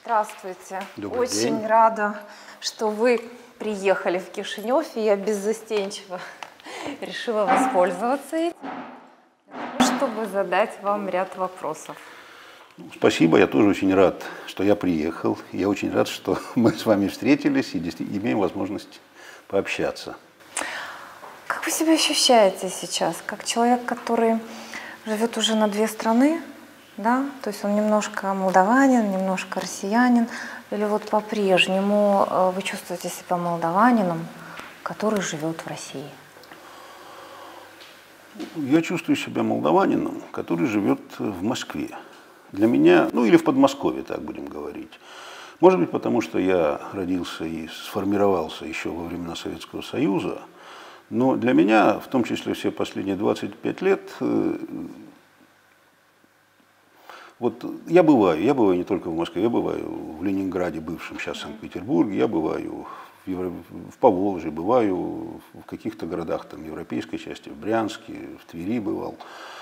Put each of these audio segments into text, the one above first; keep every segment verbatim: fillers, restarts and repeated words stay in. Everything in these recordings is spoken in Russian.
Здравствуйте. Добрый Очень день. рада, что вы приехали в Кишинев, и я беззастенчиво решила воспользоваться этим, чтобы задать вам ряд вопросов. Спасибо, я тоже очень рад, что я приехал. Я очень рад, что мы с вами встретились и действительно имеем возможность пообщаться. Как вы себя ощущаете сейчас? Как человек, который живет уже на две страны, да? То есть он немножко молдаванин, немножко россиянин, или вот по-прежнему вы чувствуете себя молдаванином, который живет в России? Я чувствую себя молдаванином, который живет в Москве. Для меня, ну или в Подмосковье, так будем говорить. Может быть, потому что я родился и сформировался еще во времена Советского Союза, но для меня, в том числе все последние двадцать пять лет, вот я бываю, я бываю не только в Москве, я бываю в Ленинграде, бывшем сейчас Санкт-Петербурге, я бываю в, Евро... в Поволжье, бываю в каких-то городах там, европейской части, в Брянске, в Твери бывал.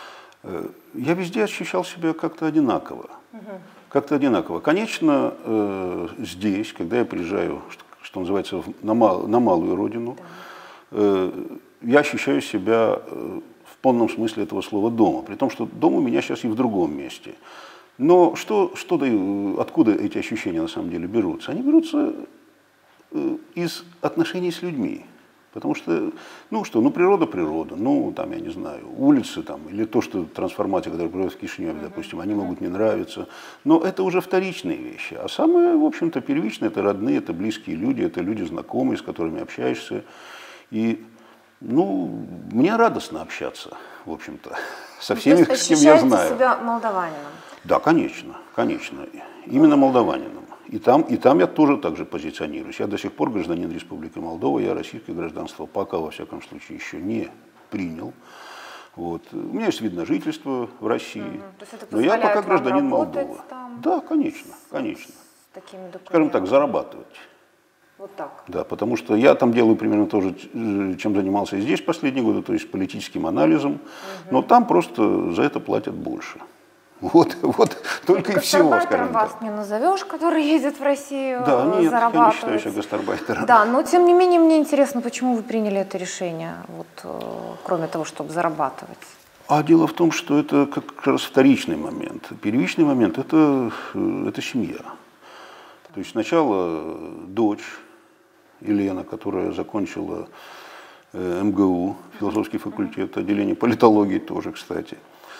Я везде ощущал себя как-то одинаково. Как-то одинаково. Конечно, э, здесь, когда я приезжаю, что, что называется, на, мал, на малую родину, э, я ощущаю себя э, в полном смысле этого слова дома. При том, что дом у меня сейчас и в другом месте. Но что, что даю, откуда эти ощущения на самом деле берутся? Они берутся э, из отношений с людьми. Потому что, ну что, ну природа, природа, ну там, я не знаю, улицы там, или то, что трансформация, которая происходит в Кишиневе, допустим, они могут не нравиться, но это уже вторичные вещи. А самое, в общем-то, первичное, это родные, это близкие люди, это люди знакомые, с которыми общаешься. И, ну, мне радостно общаться, в общем-то, со всеми, с кем я знаю. Ощущаете себя молдаванином? Да, конечно, конечно, именно молдаванином. И там, и там я тоже так же позиционируюсь. Я до сих пор гражданин Республики Молдова, я российское гражданство пока, во всяком случае, еще не принял. Вот. У меня есть вид на жительство в России, угу. но я пока гражданин Молдовы. Да, конечно, конечно. С такими документами. Скажем так, зарабатывать. Вот так. Да, потому что я там делаю примерно то же, чем занимался и здесь последние годы, то есть политическим анализом, угу. но там просто за это платят больше. Вот, вот только и всего, скажем вас так. не назовешь, который едет в Россию, да, нет, зарабатывать. я не считаю себя гастарбайтером. Да, но тем не менее мне интересно, почему вы приняли это решение, вот, кроме того, чтобы зарабатывать. А дело в том, что это как раз вторичный момент. Первичный момент это, – это семья. То есть сначала дочь Елена, которая закончила эм гэ у, философский факультет, отделение политологии тоже, кстати.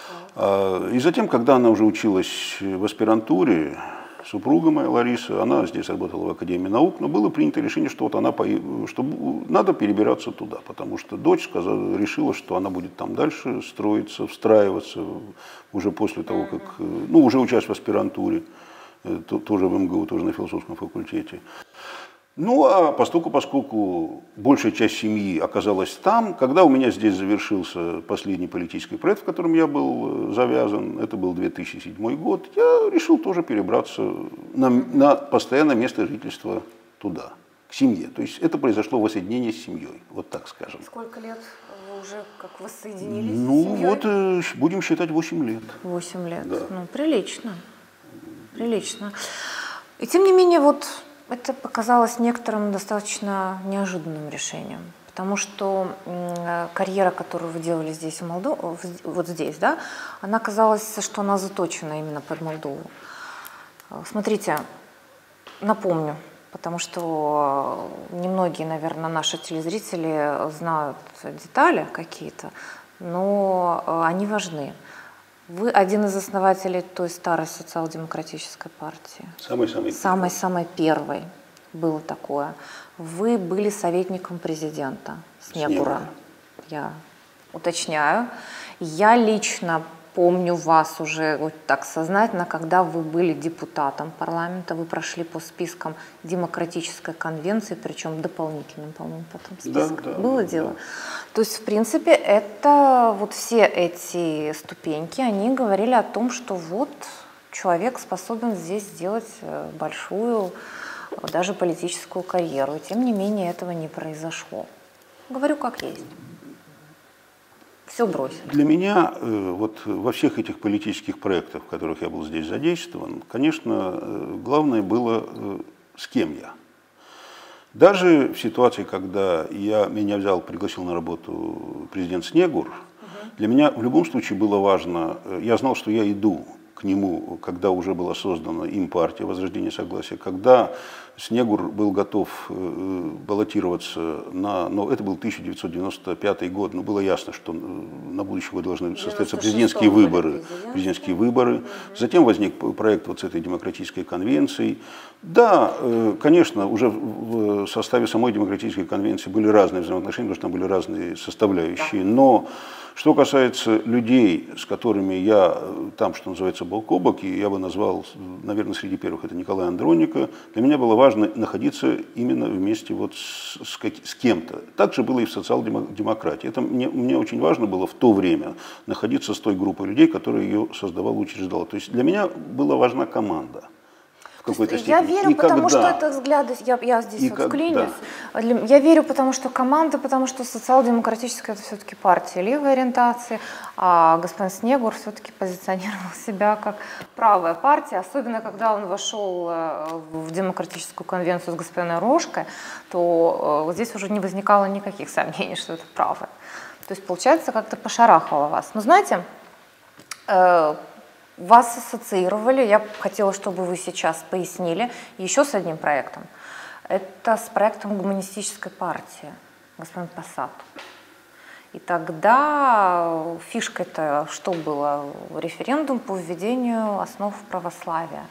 И затем, когда она уже училась в аспирантуре, супруга моя Лариса, она здесь работала в Академии наук, но было принято решение, что, вот она, что надо перебираться туда, потому что дочь сказала, решила, что она будет там дальше строиться, встраиваться уже после того, как, ну, уже учась в аспирантуре, тоже в эм гэ у, тоже на философском факультете. Ну, а поскольку, поскольку большая часть семьи оказалась там, когда у меня здесь завершился последний политический проект, в котором я был завязан, это был две тысячи седьмой год, я решил тоже перебраться на, на постоянное место жительства туда, к семье. То есть это произошло воссоединение с семьей, вот так скажем. Сколько лет вы уже как воссоединились ну, с семьей? Вот э, будем считать восемь лет. восемь лет, да. Ну, прилично, прилично. И тем не менее, вот... Это показалось некоторым достаточно неожиданным решением, потому что карьера, которую вы делали здесь, в Молдове, вот здесь, да, она казалась, что она заточена именно под Молдову. Смотрите, напомню, потому что немногие, наверное, наши телезрители знают детали какие-то, но они важны. Вы один из основателей той старой социал-демократической партии. Самой-самой Самой-самой первой было такое. Вы были советником президента Снегура. Я уточняю. Я лично помню вас уже вот так сознательно, когда вы были депутатом парламента, вы прошли по спискам демократической конвенции, причем дополнительным, по-моему, потом списком. Да, да, было да, дело? Да. То есть, в принципе, это вот все эти ступеньки, они говорили о том, что вот человек способен здесь сделать большую, даже политическую карьеру. И тем не менее этого не произошло. Говорю как есть. Все бросили. Для меня вот во всех этих политических проектах, в которых я был здесь задействован, конечно, главное было, с кем я. Даже в ситуации, когда я, меня взял, пригласил на работу президент Снегур, угу. Для меня в любом случае было важно, я знал, что я иду к нему, когда уже была создана им партия «Возрождение согласия», когда Снегур был готов баллотироваться на... Но это был тысяча девятьсот девяносто пятый год, но было ясно, что на будущий год должны состояться президентские выборы. Президентские выборы. Угу. Затем возник проект вот с этой демократической конвенцией. Да, конечно, уже в составе самой демократической конвенции были разные взаимоотношения, потому что там были разные составляющие, но... Что касается людей, с которыми я там, что называется, бок о бок, и я бы назвал, наверное, среди первых это Николай Андроника, для меня было важно находиться именно вместе вот с, с, с кем-то. Так же было и в социал-демократии. Это мне, мне очень важно было в то время находиться с той группой людей, которая ее создавала, учреждала. То есть для меня была важна команда. Я верю, и потому когда? что это взгляды, я, я здесь и вот вклинюсь, я верю, потому что команда, потому что социал-демократическая это все-таки партия левой ориентации, а господин Снегур все-таки позиционировал себя как правая партия, особенно когда он вошел в демократическую конвенцию с господином Рожкой, то здесь уже не возникало никаких сомнений, что это правая. То есть, получается, как-то пошарахало вас. Но знаете, вас ассоциировали, я хотела, чтобы вы сейчас пояснили, еще с одним проектом. Это с проектом гуманистической партии, господин Посад. И тогда фишкой-то что было? Референдум по введению основ православия.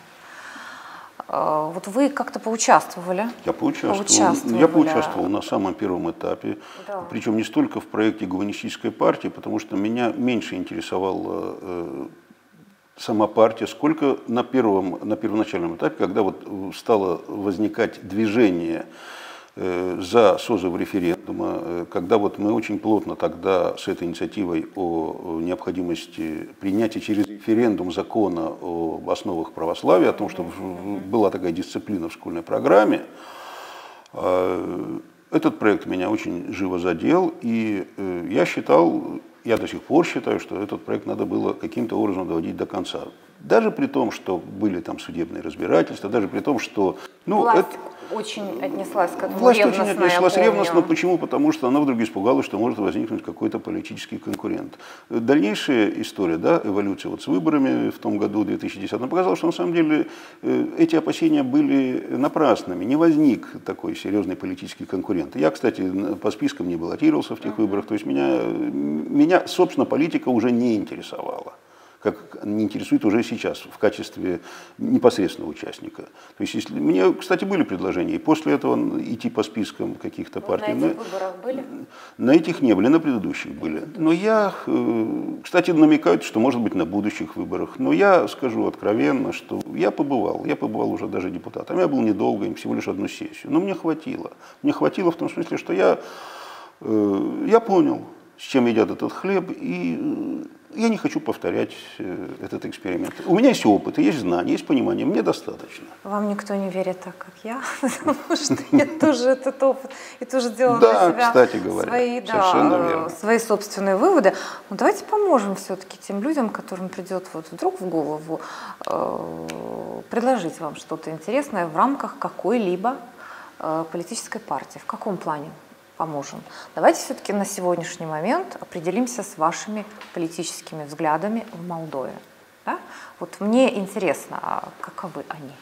Вот вы как-то поучаствовали? Я поучаствовал. поучаствовали. Я поучаствовал на самом первом этапе, да. Причем не столько в проекте гуманистической партии, потому что меня меньше интересовало э, сама партия, сколько на, первом, на первоначальном этапе, когда вот стало возникать движение э, за созыв референдума, э, когда вот мы очень плотно тогда с этой инициативой о, о необходимости принятия через референдум закона об основах православия, о том, что была такая дисциплина в школьной программе, э, этот проект меня очень живо задел, и э, я считал, я до сих пор считаю, что этот проект надо было каким-то образом доводить до конца. Даже при том, что были там судебные разбирательства, даже при том, что... Ну, власть это... очень отнеслась к этому власть ревностно, очень отнеслась ревностно. Почему? Потому что она вдруг испугалась, что может возникнуть какой-то политический конкурент. Дальнейшая история, да, эволюция вот с выборами в том году, в две тысячи десятом, показала, что на самом деле эти опасения были напрасными. Не возник такой серьезный политический конкурент. Я, кстати, по спискам не баллотировался в тех uh-huh. выборах. То есть меня, меня, собственно, политика уже не интересовала. Как не интересует уже сейчас в качестве непосредственного участника. То есть, если, мне, кстати, были предложения и после этого идти по спискам каких-то вот партий. На этих на, выборах были? На этих не были, на предыдущих были. Но я, кстати, намекают, что может быть на будущих выборах. Но я скажу откровенно, что я побывал, я побывал уже даже депутатом. Я был недолго, всего лишь одну сессию. Но мне хватило. Мне хватило в том смысле, что я, я понял, с чем едят этот хлеб, и я не хочу повторять этот эксперимент. У меня есть опыт, есть знания, есть понимание, мне достаточно. Вам никто не верит так, как я, потому что я тоже этот опыт и тоже делала да, для себя кстати говоря, свои, да, свои собственные выводы. Но давайте поможем все-таки тем людям, которым придет вот вдруг в голову э, предложить вам что-то интересное в рамках какой-либо э, политической партии. В каком плане? Поможем. Давайте все-таки на сегодняшний момент определимся с вашими политическими взглядами в Молдове. Да? Вот мне интересно, а каковы они?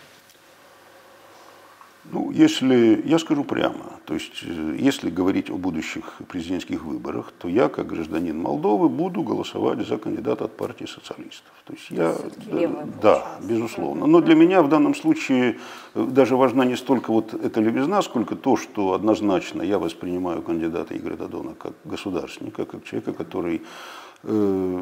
Ну, если, я скажу прямо, то есть, если говорить о будущих президентских выборах, то я, как гражданин Молдовы, буду голосовать за кандидата от партии социалистов. То есть я, левая, да, безусловно. Но для меня в данном случае даже важна не столько вот эта левизна, сколько то, что однозначно я воспринимаю кандидата Игоря Додона как государственника, как человека, который э,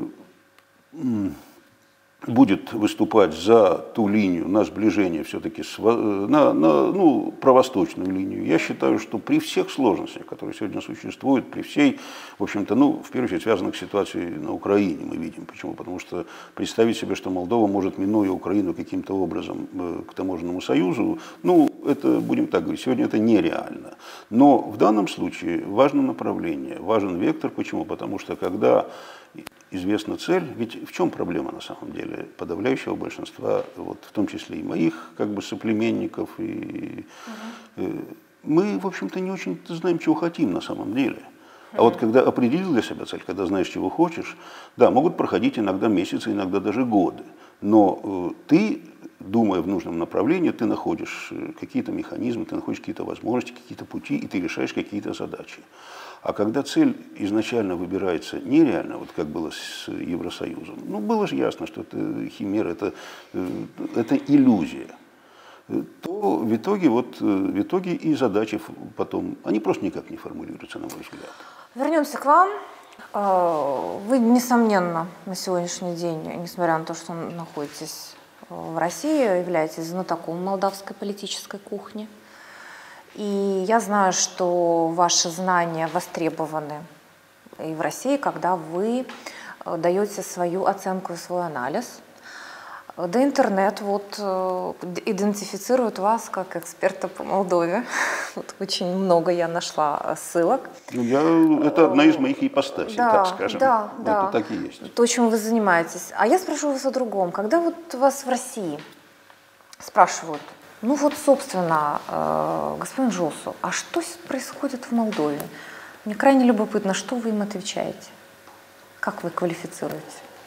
будет выступать за ту линию на сближение все-таки, на, на ну, провосточную линию. Я считаю, что при всех сложностях, которые сегодня существуют, при всей, в общем-то, ну, в первую очередь, связанных с ситуацией на Украине, мы видим. Почему? Потому что представить себе, что Молдова может, минуя Украину каким-то образом к таможенному союзу, ну, это, будем так говорить, сегодня это нереально. Но в данном случае важно направление, важен вектор. Почему? Потому что когда известна цель, ведь в чем проблема на самом деле подавляющего большинства, вот, в том числе и моих как бы соплеменников, и, угу. мы, в общем-то, не очень знаем, чего хотим на самом деле. А вот когда определил для себя цель, когда знаешь, чего хочешь, да, могут проходить иногда месяцы, иногда даже годы. Но э, ты, думая в нужном направлении, ты находишь какие-то механизмы, ты находишь какие-то возможности, какие-то пути, и ты решаешь какие-то задачи. А когда цель изначально выбирается нереально, вот как было с Евросоюзом, ну, было же ясно, что это химера, это, это иллюзия, то в итоге, вот, в итоге и задачи потом, они просто никак не формулируются, на мой взгляд. Вернемся к вам. Вы, несомненно, на сегодняшний день, несмотря на то, что находитесь в России, являетесь знатоком молдавской политической кухни. И я знаю, что ваши знания востребованы и в России, когда вы даете свою оценку и свой анализ. Да, интернет вот идентифицирует вас как эксперта по Молдове. Вот очень много я нашла ссылок. Ну, я, это одна из моих ипостасей, да, так скажем. Да, да. Это так и есть. То, чем вы занимаетесь. А я спрошу вас о другом. Когда вот вас в России спрашивают, ну вот, собственно, господин Жосу, а что происходит в Молдове? Мне крайне любопытно, что вы им отвечаете? Как вы квалифицируете?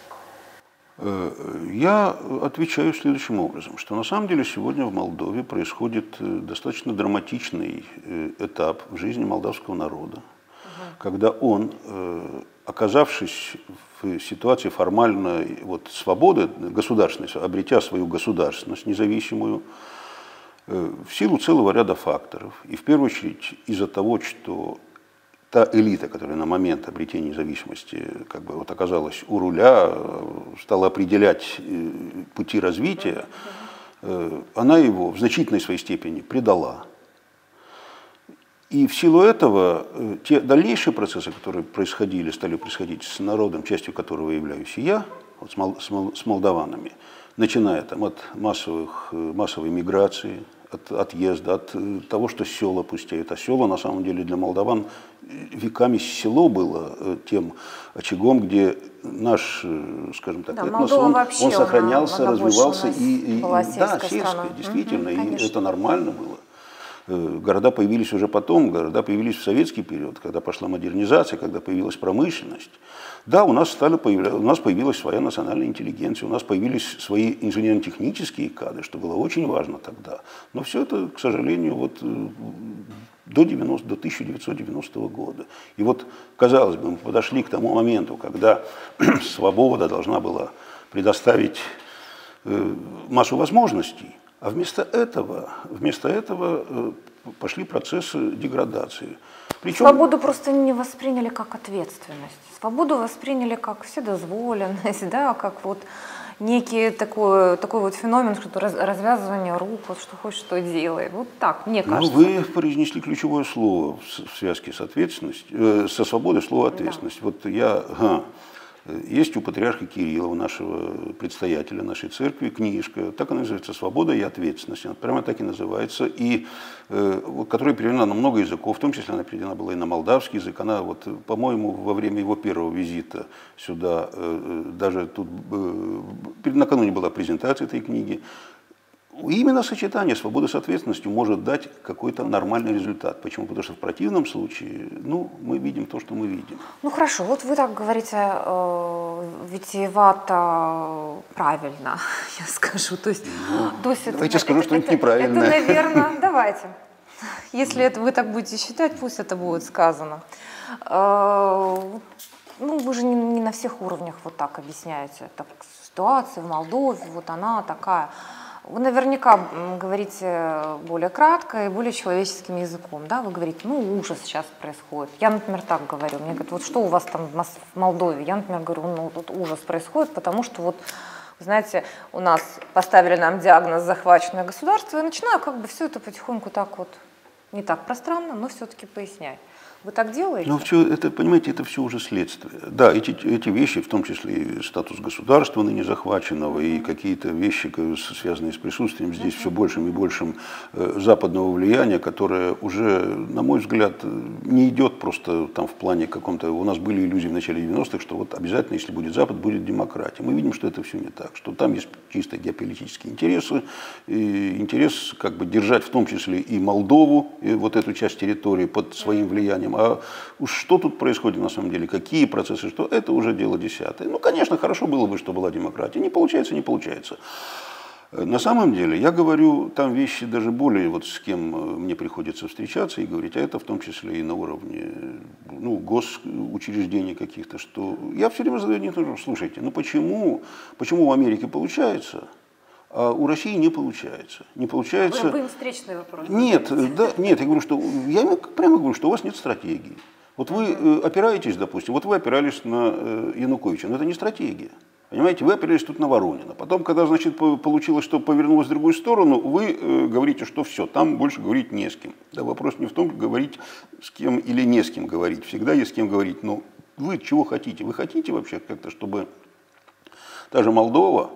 Я отвечаю следующим образом, что на самом деле сегодня в Молдове происходит достаточно драматичный этап в жизни молдавского народа, угу. когда он, оказавшись в ситуации формальной вот, свободы государственной, обретя свою государственность независимую, в силу целого ряда факторов, и в первую очередь из-за того, что та элита, которая на момент обретения независимости как бы, вот, оказалась у руля, стала определять пути развития, она его в значительной своей степени предала. И в силу этого те дальнейшие процессы, которые происходили, стали происходить с народом, частью которого являюсь и я, вот, с, мол, с, мол, с молдаванами, начиная там, от массовых, массовой миграции, от отъезда, от того, что села пустеют. А села, на самом деле, для молдаван веками село было тем очагом, где наш, скажем так, да, этнос, он, он сохранялся, она, развивался. И, и, да, сельская, страна. действительно, Угу, и это нормально было. Города появились уже потом, города появились в советский период, когда пошла модернизация, когда появилась промышленность. Да, у нас, стали появля... у нас появилась своя национальная интеллигенция, у нас появились свои инженерно-технические кадры, что было очень важно тогда. Но все это, к сожалению, вот до, девяностого, до тысяча девятьсот девяностого года. И вот, казалось бы, мы подошли к тому моменту, когда свобода должна была предоставить массу возможностей, а вместо этого, вместо этого пошли процессы деградации. Причем... Свободу просто не восприняли как ответственность. Свободу восприняли как вседозволенность, да, как вот некий такой, такой вот феномен, что развязывание рук, вот что хочешь, что делай. Вот так, мне кажется. Ну, вы произнесли ключевое слово в связке с ответственностью, э, со свободой, слово ответственность. Да. Вот я... Ага. Есть у патриарха Кирилла, нашего предстоятеля нашей церкви, книжка, так она называется «Свобода и ответственность». Она прямо так и называется, и, э, которая переведена на много языков, в том числе она переведена была и на молдавский язык. Она, вот, по-моему, во время его первого визита сюда, э, даже тут э, накануне была презентация этой книги. Именно сочетание свободы с ответственностью может дать какой-то нормальный результат. Почему? Потому что в противном случае, ну, мы видим то, что мы видим. Ну хорошо, вот вы так говорите э, витиевато правильно, я скажу. То есть, ну, то есть давайте это, скажу это, что-нибудь это, неправильное. Это, наверное, давайте. Если это, вы так будете считать, пусть это будет сказано. Э, ну, вы же не, не на всех уровнях вот так объясняете. Так, ситуация в Молдове, вот она такая. Вы наверняка говорите более кратко и более человеческим языком, да? Вы говорите, ну, ужас сейчас происходит. Я, например, так говорю. Мне говорят, вот что у вас там в Молдове? Я, например, говорю, ну, тут ужас происходит, потому что вот, знаете, у нас поставили нам диагноз захваченное государство, и начинаю как бы все это потихоньку так вот, не так пространно, но все-таки пояснять. Вы так делаете? Ну, все это, понимаете, это все уже следствие. Да, эти, эти вещи, в том числе и статус государства ныне захваченного, и какие-то вещи, связанные с присутствием здесь все большим и большим э, западного влияния, которое уже, на мой взгляд, не идет просто там в плане каком-то... У нас были иллюзии в начале девяностых, что вот обязательно, если будет Запад, будет демократия. Мы видим, что это все не так, что там есть чисто геополитические интересы, и интерес как бы держать в том числе и Молдову, и вот эту часть территории под своим влиянием. А уж что тут происходит на самом деле, какие процессы, что, это уже дело десятое. Ну, конечно, хорошо было бы, что была демократия. Не получается, не получается. На самом деле, я говорю там вещи даже более, вот с кем мне приходится встречаться и говорить, а это в том числе и на уровне ну, госучреждений каких-то, что я все время задаю не то, слушайте, ну почему, почему в Америке получается, а у России не получается. Не получается. Вы, вы им встречный вопрос. Нет, да, нет, я говорю, что я прямо говорю, что у вас нет стратегии. Вот вы э, опираетесь, допустим, вот вы опирались на э, Януковича, но это не стратегия. Понимаете, вы опирались тут на Воронина. Потом, когда, значит, получилось, что повернулось в другую сторону, вы э, говорите, что все, там больше говорить не с кем. Да, вопрос не в том, говорить с кем или не с кем говорить. Всегда есть с кем говорить. Но вы чего хотите? Вы хотите вообще как-то, чтобы та же Молдова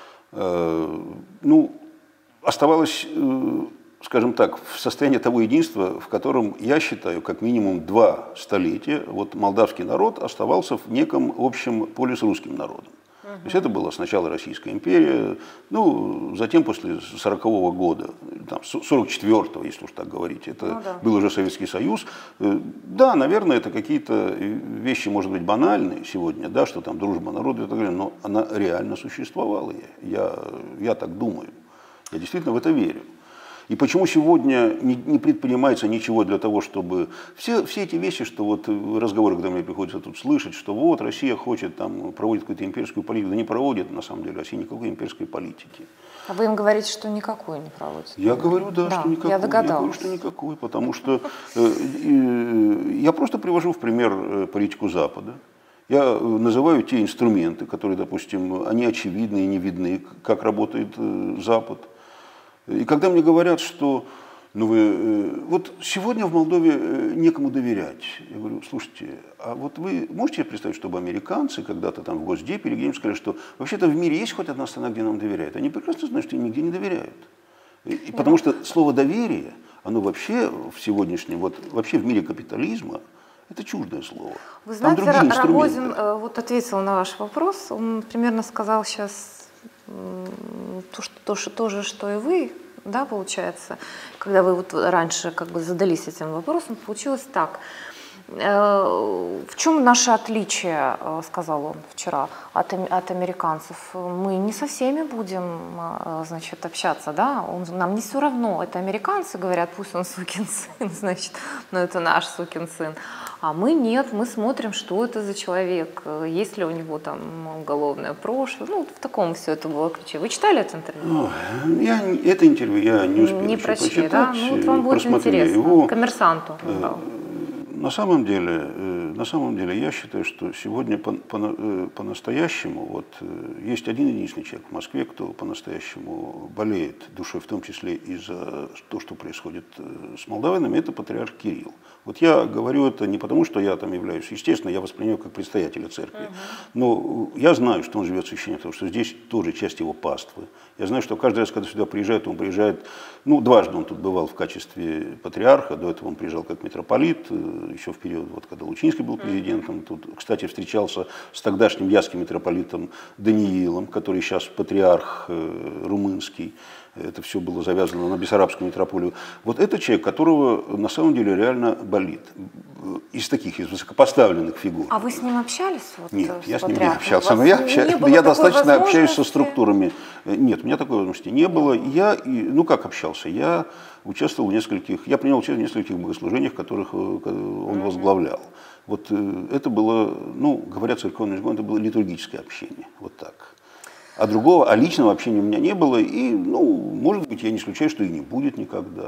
ну, оставалось, скажем так, в состоянии того единства, в котором, я считаю, как минимум два столетия, вот молдавский народ оставался в неком общем поле с русским народом. Uh-huh. То есть это была сначала Российская империя, ну, затем после сорокового года, там, сорок четвёртого, если уж так говорить, это ну, да. был уже Советский Союз. Да, наверное, это какие-то вещи, может быть, банальные сегодня, да, что там дружба народа и так далее, но она реально существовала, я, я так думаю, я действительно в это верю. И почему сегодня не, не предпринимается ничего для того, чтобы... Все, все эти вещи, что вот разговоры, когда мне приходится тут слышать, что вот Россия хочет, там, проводит какую-то имперскую политику, да не проводит, на самом деле, Россия никакой имперской политики. А вы им говорите, что никакой не проводит? Я говорю, да, да что никакой. Я догадалась. Я говорю, что никакой, потому что э, э, я просто привожу в пример политику Запада. Я называю те инструменты, которые, допустим, они очевидны и не видны, как работает э, Запад. И когда мне говорят, что ну вы, вот сегодня в Молдове некому доверять, я говорю, слушайте, а вот вы можете представить, чтобы американцы когда-то там в Госдепе или где-нибудь сказали, что вообще-то в мире есть хоть одна страна, где нам доверяют? Они прекрасно знают, что им нигде не доверяют. И, и потому что слово «доверие», оно вообще в сегодняшнем, вот вообще в мире капитализма, это чуждое слово. Вы знаете, Рогозин вот ответил на ваш вопрос, он примерно сказал сейчас то, что, то, что, то же, что и вы, да, получается, когда вы вот раньше как бы задались этим вопросом, получилось так. В чем наше отличие, сказал он вчера, от, от американцев? Мы не со всеми будем, значит, общаться, да? Он, нам не все равно. Это американцы говорят, пусть он сукин сын, значит, но это наш сукин сын. А мы нет, мы смотрим, что это за человек, есть ли у него там уголовное прошлое. Ну, в таком все это было ключе. Вы читали это интервью? Ну, я, это интервью я не успел не прочли, почитать. Да? Ну, вот вам будет интересно. Его. Коммерсанту. Да. На самом деле, на самом деле, я считаю, что сегодня по, по, по-настоящему, вот, есть один единственный человек в Москве, кто по-настоящему болеет душой, в том числе и за то, что происходит с молдаванами, это патриарх Кирилл. Вот я говорю это не потому, что я там являюсь, естественно, я воспринимаю как предстоятеля церкви, но я знаю, что он живет священником, потому что здесь тоже часть его паствы. Я знаю, что каждый раз, когда сюда приезжает, он приезжает, ну, дважды он тут бывал в качестве патриарха, до этого он приезжал как митрополит, еще в период, вот, когда Лучинский был президентом. Тут, кстати, встречался с тогдашним ясским митрополитом Даниилом, который сейчас патриарх э, румынский. Это все было завязано на Бессарабскую митрополию. Вот это человек, которого на самом деле реально болит. Из таких, из высокопоставленных фигур. А вы с ним общались? Вот, Нет, с я с ним патриархом? не общался. Но я, общаюсь, я достаточно общаюсь со структурами. Нет, у меня такой возможности не было. Я, ну как общался? Я участвовал в нескольких, я принял участие в нескольких богослужениях, которых он возглавлял. Вот это было, ну, говоря церковным языком, это было литургическое общение. Вот так. А другого, а личного общения у меня не было. И, ну, может быть, я не исключаю, что и не будет никогда.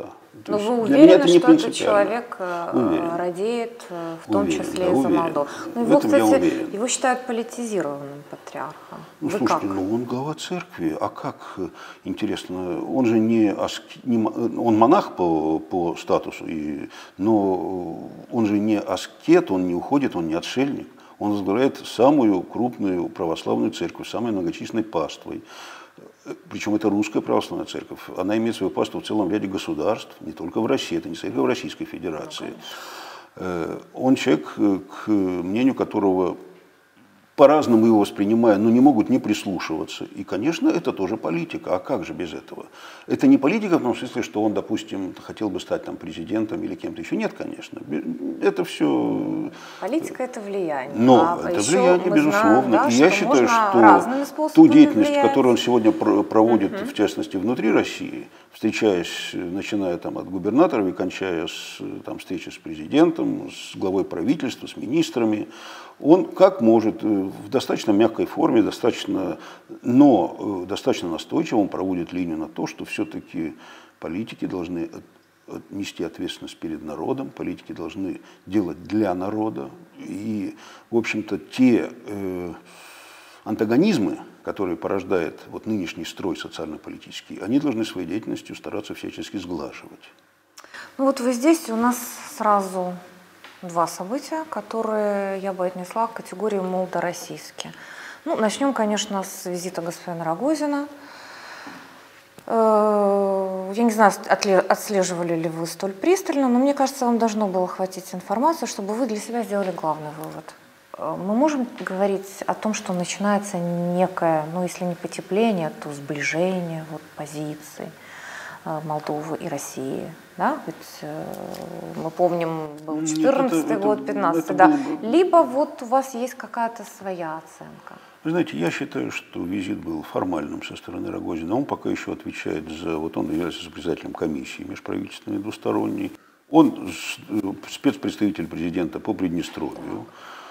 Но вы уверены, что этот человек уверен. радеет в том уверен, числе да, и за Молдову? Ну, его, кстати, его считают политизированным патриархом. Ну, вы слушайте, как? ну он глава церкви, а как, интересно, он же не, аски, не он монах по, по статусу, и, но он же не аскет, он не уходит, он не отшельник. Он возглавляет самую крупную православную церковь, самой многочисленной паствой. Причем это русская православная церковь. Она имеет свою паству в целом ряде государств, не только в России, это не только в Российской Федерации. Он человек, к мнению которого по-разному его воспринимают, но не могут не прислушиваться. И, конечно, это тоже политика. А как же без этого? Это не политика в том смысле, что он, допустим, хотел бы стать там президентом или кем-то еще. Нет, конечно. Это все... Политика – это влияние. Но а это влияние, безусловно. Знаем, да, и я что считаю, что ту деятельность, влиять. которую он сегодня проводит, угу. в частности, внутри России, встречаясь, начиная там, от губернаторов и кончая с там, встречи с президентом, с главой правительства, с министрами, он как может в достаточно мягкой форме, достаточно, но достаточно настойчиво он проводит линию на то, что все-таки политики должны нести ответственность перед народом, политики должны делать для народа. И, в общем-то, те э, антагонизмы, которые порождает вот нынешний строй социально-политический, они должны своей деятельностью стараться всячески сглаживать. Ну вот вы здесь, у нас сразу два события, которые я бы отнесла к категории молдороссийские. Ну, начнем, конечно, с визита господина Рогозина. Я не знаю, отслеживали ли вы столь пристально, но мне кажется, вам должно было хватить информации, чтобы вы для себя сделали главный вывод. Мы можем говорить о том, что начинается некое, ну, если не потепление, то сближение вот, позиций Молдовы и России. Да? Ведь э, мы помним, был четырнадцатый год, пятнадцатый, да. Было... Либо вот у вас есть какая-то своя оценка. Вы знаете, я считаю, что визит был формальным со стороны Рогозина. Он пока еще отвечает за, вот он является председателем комиссии межправительственной двусторонней. Он спецпредставитель президента по Приднестровью.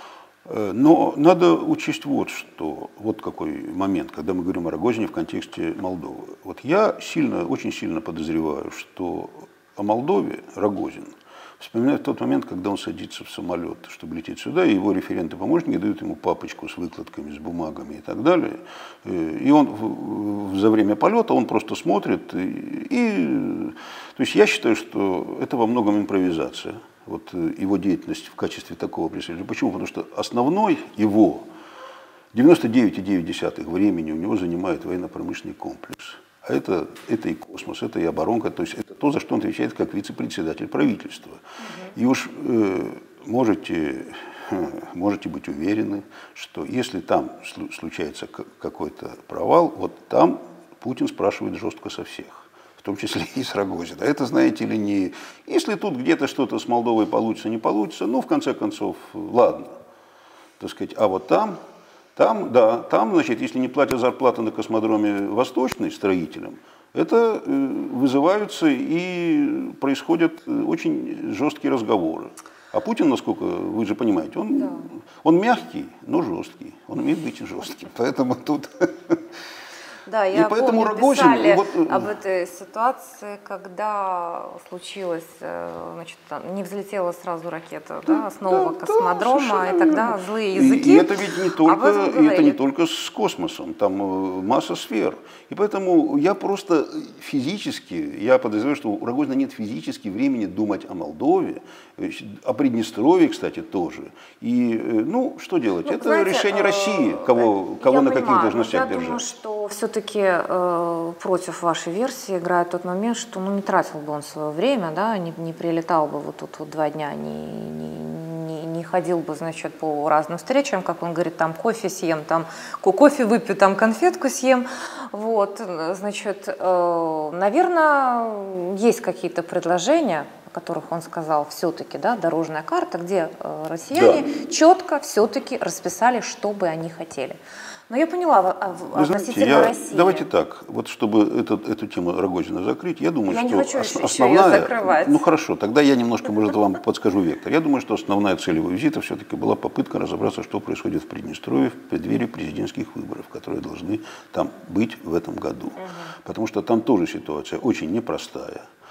Но надо учесть вот что, вот какой момент, когда мы говорим о Рогозине в контексте Молдовы. Вот я сильно, очень сильно подозреваю, что о Молдове Рогозин вспоминает в тот момент, когда он садится в самолет, чтобы лететь сюда, и его референты помощники дают ему папочку с выкладками, с бумагами и так далее. И он за время полета он просто смотрит. И, и, то есть я считаю, что это во многом импровизация. Вот его деятельность в качестве такого представителя. Почему? Потому что основной его девяносто девять целых девять десятых времени у него занимает военно-промышленный комплекс. А это, это и космос, это и оборонка, то есть это то, за что он отвечает как вице-председатель правительства. Угу. И уж э, можете, можете быть уверены, что если там случается какой-то провал, вот там Путин спрашивает жестко со всех. В том числе и с Рогозина. Это, знаете ли, не... Если тут где-то что-то с Молдовой получится, не получится, ну, в конце концов, ладно. Так сказать, а вот там, там, да, там, значит, если не платят зарплаты на космодроме Восточный строителям, это вызываются и происходят очень жесткие разговоры. А Путин, насколько вы же понимаете, он, да. он мягкий, но жесткий. Он умеет быть жестким. Поэтому тут... Да, я помню, Рогозин, писали вот... об этой ситуации, когда случилось, значит, не взлетела сразу ракета, да, с нового да, космодрома, да, и тогда злые языки. И, и это ведь не только, и это не только с космосом, там масса сфер. И поэтому я просто физически, я подозреваю, что у Рогозина нет физически времени думать о Молдове, о Приднестровье, кстати, тоже. И, ну, что делать? Ну, это знаете, решение России, кого, кого на каких должностях держать. Я думаю, что все-таки э, против вашей версии играет тот момент, что ну, не тратил бы он свое время, да, не, не прилетал бы вот тут вот два дня, не, не, не, не ходил бы, значит, по разным встречам, как он говорит, там кофе съем, там кофе выпью, там конфетку съем. Вот, значит, э, наверное, есть какие-то предложения, о которых он сказал, все-таки, да, дорожная карта, где э, россияне да. четко все-таки расписали, что бы они хотели. Но я поняла Вы относительно знаете, я, России. Давайте так, вот чтобы этот, эту тему Рогозина закрыть, я думаю, я что не хочу ос, еще основная... ее закрывать. Ну хорошо, тогда я немножко, может, вам подскажу вектор. Я думаю, что основная цель его визита все-таки была попытка разобраться, что происходит в Приднестровье в преддверии президентских выборов, которые должны там быть в этом году. Угу. Потому что там тоже ситуация очень непростая.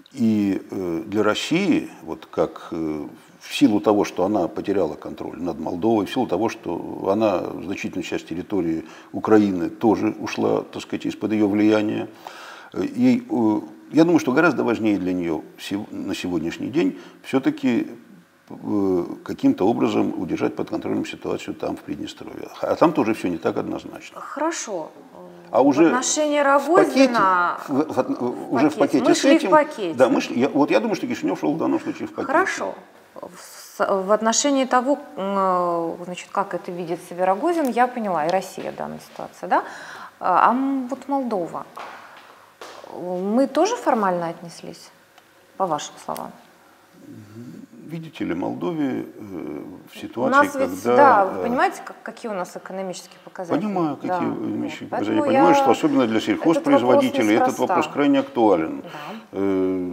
И для России, вот как в силу того, что она потеряла контроль над Молдовой, в силу того, что она, значительная часть территории Украины тоже ушла, так сказать, из-под ее влияния, ей, я думаю, что гораздо важнее для нее на сегодняшний день все-таки каким-то образом удержать под контролем ситуацию там, в Приднестровье. А там тоже все не так однозначно. Хорошо. А уже в отношении Рогозина... В пакете, в, в, уже в пакете мы с шли этим... в пакете. Да, мы шли, я, вот я думаю, что Кишинев шел в данном случае в пакете. Хорошо. В, в отношении того, значит, как это видит себе Рогозин, я поняла, и Россия в данной ситуации, да? А вот Молдова. Мы тоже формально отнеслись, по вашим словам? Видите ли, Молдове э, в ситуации, у нас ведь, когда... Да, вы понимаете, как, какие у нас экономические показатели? Понимаю, какие да, экономические вот. показатели. Я Поэтому понимаю, я... что особенно для сельхозпроизводителей этот, этот вопрос крайне актуален. Да. Э,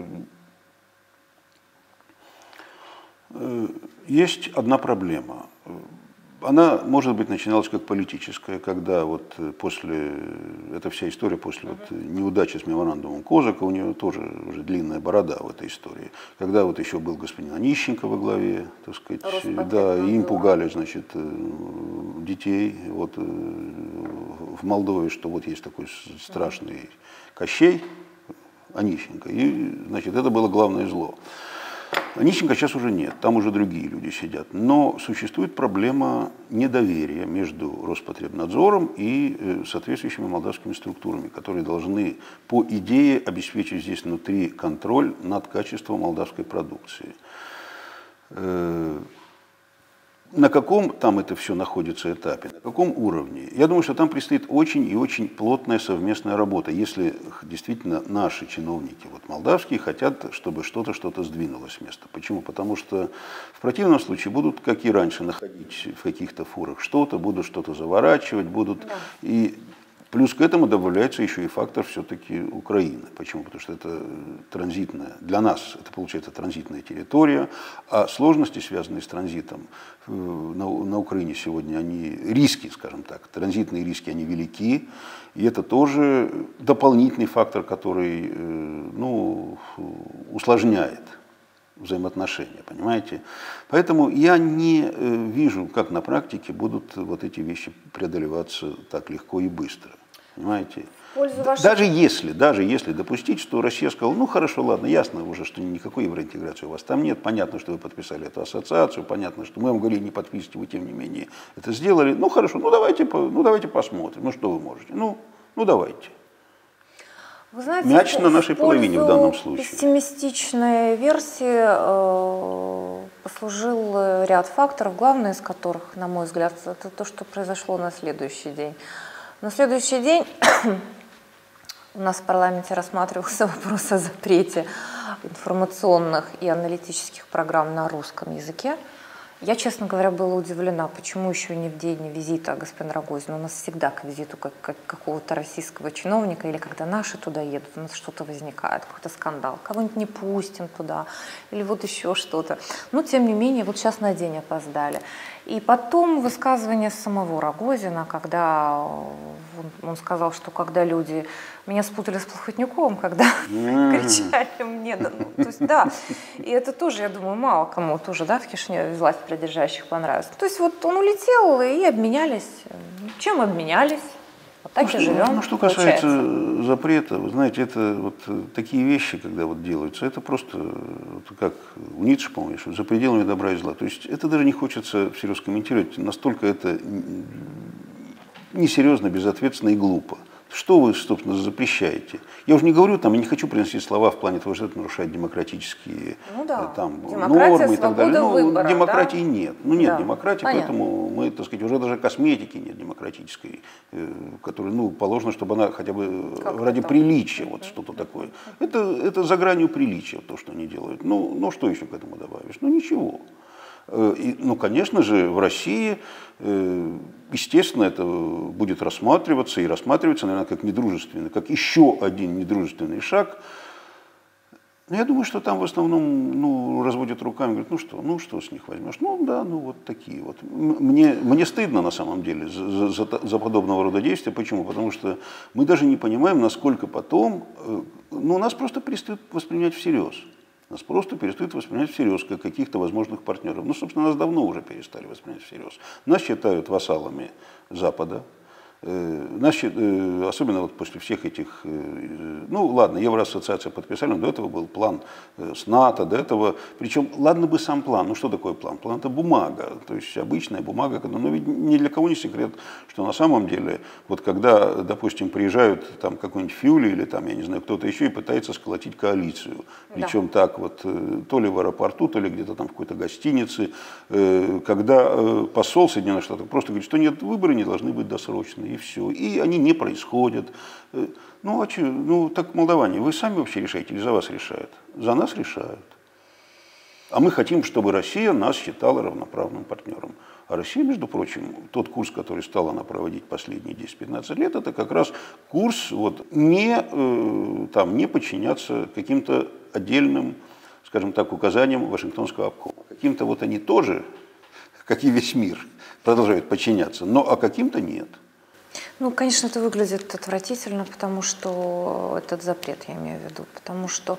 э, есть одна проблема. Она, может быть, начиналась как политическая, когда вот после, эта вся история после вот неудачи с меморандумом Козака, у нее тоже уже длинная борода в этой истории, когда вот еще был господин Онищенко во главе, так сказать, Роспатент, да, и им пугали, значит, детей вот в Молдове, что вот есть такой страшный Кощей, Онищенко, и, значит, это было главное зло. Онищенко сейчас уже нет, там уже другие люди сидят. Но существует проблема недоверия между Роспотребнадзором и соответствующими молдавскими структурами, которые должны, по идее, обеспечить здесь внутри контроль над качеством молдавской продукции. На каком там это все находится этапе, на каком уровне? Я думаю, что там предстоит очень и очень плотная совместная работа, если действительно наши чиновники, вот молдавские, хотят, чтобы что-то, что-то сдвинулось с места. Почему? Потому что в противном случае будут, как и раньше, находить в каких-то фурах что-то, будут что-то заворачивать, будут... Да. И плюс к этому добавляется еще и фактор все-таки Украины. Почему? Потому что это транзитная, для нас это получается транзитная территория, а сложности, связанные с транзитом на, на Украине сегодня, они, риски, скажем так, транзитные риски, они велики, и это тоже дополнительный фактор, который, ну, усложняет взаимоотношения, понимаете? Поэтому я не вижу, как на практике будут вот эти вещи преодолеваться так легко и быстро. Понимаете? Вашей... Даже если, даже если допустить, что Россия сказала, ну хорошо, ладно, ясно уже, что никакой евроинтеграции у вас там нет, понятно, что вы подписали эту ассоциацию, понятно, что мы вам говорили не подписывайте, вы тем не менее это сделали, ну хорошо, ну давайте, ну давайте посмотрим, ну что вы можете, ну, ну давайте. Вы знаете, мяч на нашей половине в данном случае. Пессимистичной версии э, послужил ряд факторов, главный из которых, на мой взгляд, это то, что произошло на следующий день. На следующий день у нас в парламенте рассматривался вопрос о запрете информационных и аналитических программ на русском языке. Я, честно говоря, была удивлена, почему еще не в день визита господина Рогозина. У нас всегда к визиту как, как, какого-то российского чиновника, или когда наши туда едут, у нас что-то возникает, какой-то скандал, кого-нибудь не пустим туда, или вот еще что-то. Но, тем не менее, вот сейчас на день опоздали. И потом высказывание самого Рогозина, когда он, он сказал, что когда люди меня спутали с Плохотнюковым, когда кричали мне, да, ну, то есть, да, и это тоже, я думаю, мало кому тоже, да, в Кишиневе власть придержащих понравилось. То есть вот он улетел и обменялись. Чем обменялись? Вот так ну, и живем. Ну, что касается получается. запрета, вы знаете, это вот такие вещи, когда вот делаются, это просто, вот как у Ницше, по-моему, за пределами добра и зла. То есть это даже не хочется всерьез комментировать, настолько это несерьезно, безответственно и глупо. Что вы, собственно, запрещаете? Я уже не говорю, там, я не хочу приносить слова в плане того, что это нарушает демократические ну, да. там, нормы и так далее. Ну, выбора, демократии да? нет. Ну нет да. демократии, Понятно. Поэтому мы, так сказать, уже даже косметики нет демократической, э, которой, ну, положено, чтобы она хотя бы как ради это? приличия, вот mm-hmm. что-то такое. Это, это за гранью приличия, то, что они делают. Ну, ну, что еще к этому добавишь? Ну, ничего. И, ну, конечно же, в России, естественно, это будет рассматриваться и рассматриваться, наверное, как недружественный, как еще один недружественный шаг. Но я думаю, что там в основном ну, разводят руками, говорят, ну что, ну что с них возьмешь? Ну да, ну вот такие вот. Мне, мне стыдно на самом деле за, за, за подобного рода действия. Почему? Потому что мы даже не понимаем, насколько потом Ну, нас просто перестают воспринимать всерьез. Нас просто перестают воспринимать всерьез, как каких-то возможных партнеров. Ну, собственно, нас давно уже перестали воспринимать всерьез. Нас считают вассалами Запада. Нас, особенно вот после всех этих, ну ладно, Евроассоциация подписали, но до этого был план с НАТО, до этого, причем ладно бы сам план, ну что такое план? План это бумага, то есть обычная бумага, но ведь ни для кого не секрет, что на самом деле, вот когда, допустим, приезжают там какой-нибудь Фюли или там, я не знаю, кто-то еще и пытается сколотить коалицию, причем да. так вот, то ли в аэропорту, то ли где-то там в какой-то гостинице, когда посол Соединенных Штатов просто говорит, что нет, выборы не должны быть досрочные. И все. И они не происходят. Ну, а что? Ну, так, молдаване, вы сами вообще решаете или за вас решают? За нас решают. А мы хотим, чтобы Россия нас считала равноправным партнером. А Россия, между прочим, тот курс, который стала она проводить последние десять-пятнадцать лет, это как раз курс вот, не, э, там, не подчиняться каким-то отдельным, скажем так, указаниям Вашингтонского обкома. Каким-то вот они тоже, как и весь мир, продолжают подчиняться, но а каким-то нет. Ну, конечно, это выглядит отвратительно, потому что этот запрет, я имею в виду, потому что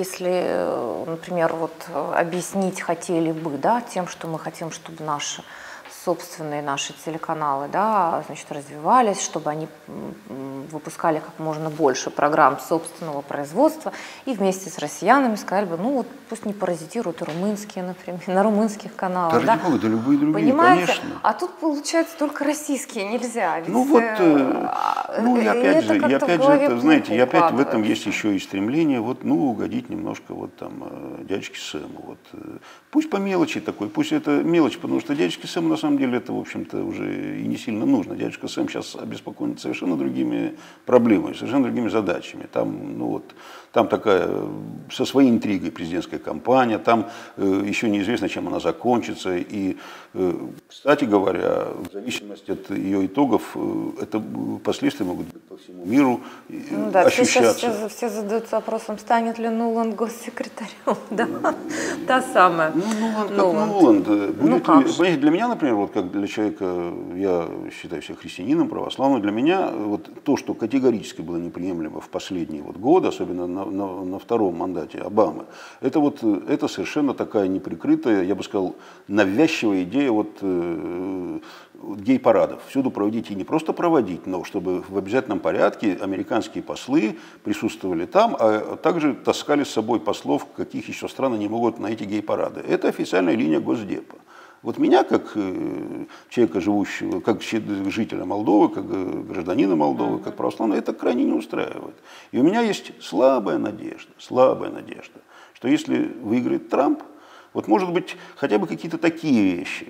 если, например, вот объяснить хотели бы, да, тем, что мы хотим, чтобы наши собственные наши телеканалы, да, значит, развивались, чтобы они выпускали как можно больше программ собственного производства, и вместе с россиянами сказали бы, ну вот пусть не паразитируют румынские, например, на румынских каналах. Да, да? Да любые другие, понимаете? Конечно. А тут, получается, только российские нельзя. Ведь, ну вот, э, ну и опять же, и опять же, это, знаете, и опять в этом есть еще и стремление, вот, ну, угодить немножко вот там дядечке Сэму. Вот, пусть по мелочи такой, пусть это мелочь, потому что дядечке Сэму на самом деле это, в общем-то, уже и не сильно нужно. Дядюшка Сэм сейчас обеспокоен совершенно другими проблемами, совершенно другими задачами. Там, ну вот, там такая, со своей интригой президентская кампания, там э, еще неизвестно, чем она закончится. И, э, кстати говоря, в зависимости от ее итогов, э, это последствия могут быть по всему миру ну, да, ощущаться. Все, сейчас, все задаются вопросом, станет ли Нуланд госсекретарем. Да? Та самая. Ну, Нуланд как Нуланд. Ну, понимаете, для меня, например, вот как для человека, я считаю себя христианином, православным, для меня вот то, что категорически было неприемлемо в последние вот годы, особенно на, на, на втором мандате Обамы, это вот это совершенно такая неприкрытая, я бы сказал, навязчивая идея вот э, гей-парадов. Всюду проводить и не просто проводить, но чтобы в обязательном порядке американские послы присутствовали там, а также таскали с собой послов, каких еще стран они могут на эти гей-парады. Это официальная линия Госдепа. Вот меня, как э, человека, живущего, как жителя Молдовы, как гражданина Молдовы, как православного, это крайне не устраивает. И у меня есть слабая надежда, слабая надежда, что если выиграет Трамп, вот может быть хотя бы какие-то такие вещи,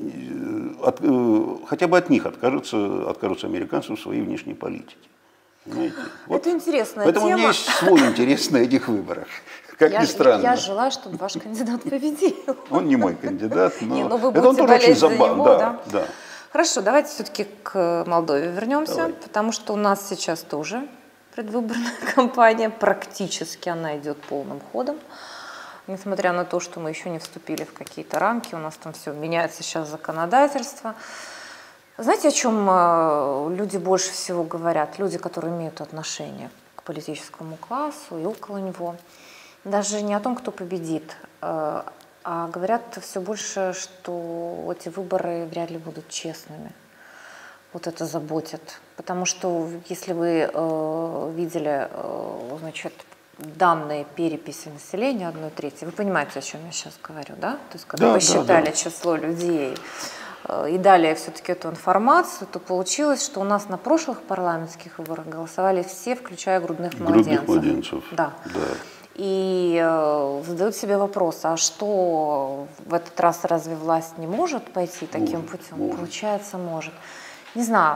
от, э, хотя бы от них откажутся, откажутся американцы в своей внешней политике. Понимаете? Вот. Это интересная Поэтому тема. у меня есть свой интерес на этих выборах. Как я, ни странно. Я желаю, чтобы ваш кандидат победил. Он не мой кандидат, но, не, но вы это он тоже очень забавный. Да, да? Да. Хорошо, давайте все-таки к Молдове вернемся, Давайте. Потому что у нас сейчас тоже предвыборная кампания, практически она идет полным ходом. Несмотря на то, что мы еще не вступили в какие-то рамки, у нас там все меняется сейчас законодательство. Знаете, о чем люди больше всего говорят? Люди, которые имеют отношение к политическому классу и около него. Даже не о том, кто победит, а говорят все больше, что эти выборы вряд ли будут честными. Вот это заботит. Потому что, если вы э, видели, э, значит, данные переписи населения одной трети, вы понимаете, о чем я сейчас говорю, да? То есть, когда да, посчитали да, да. число людей э, и дали все-таки эту информацию, то получилось, что у нас на прошлых парламентских выборах голосовали все, включая грудных младенцев. Грудных младенцев. Да. да. И э, задают себе вопрос, а что в этот раз разве власть не может пойти таким может, путем? Может. Получается, может. Не знаю,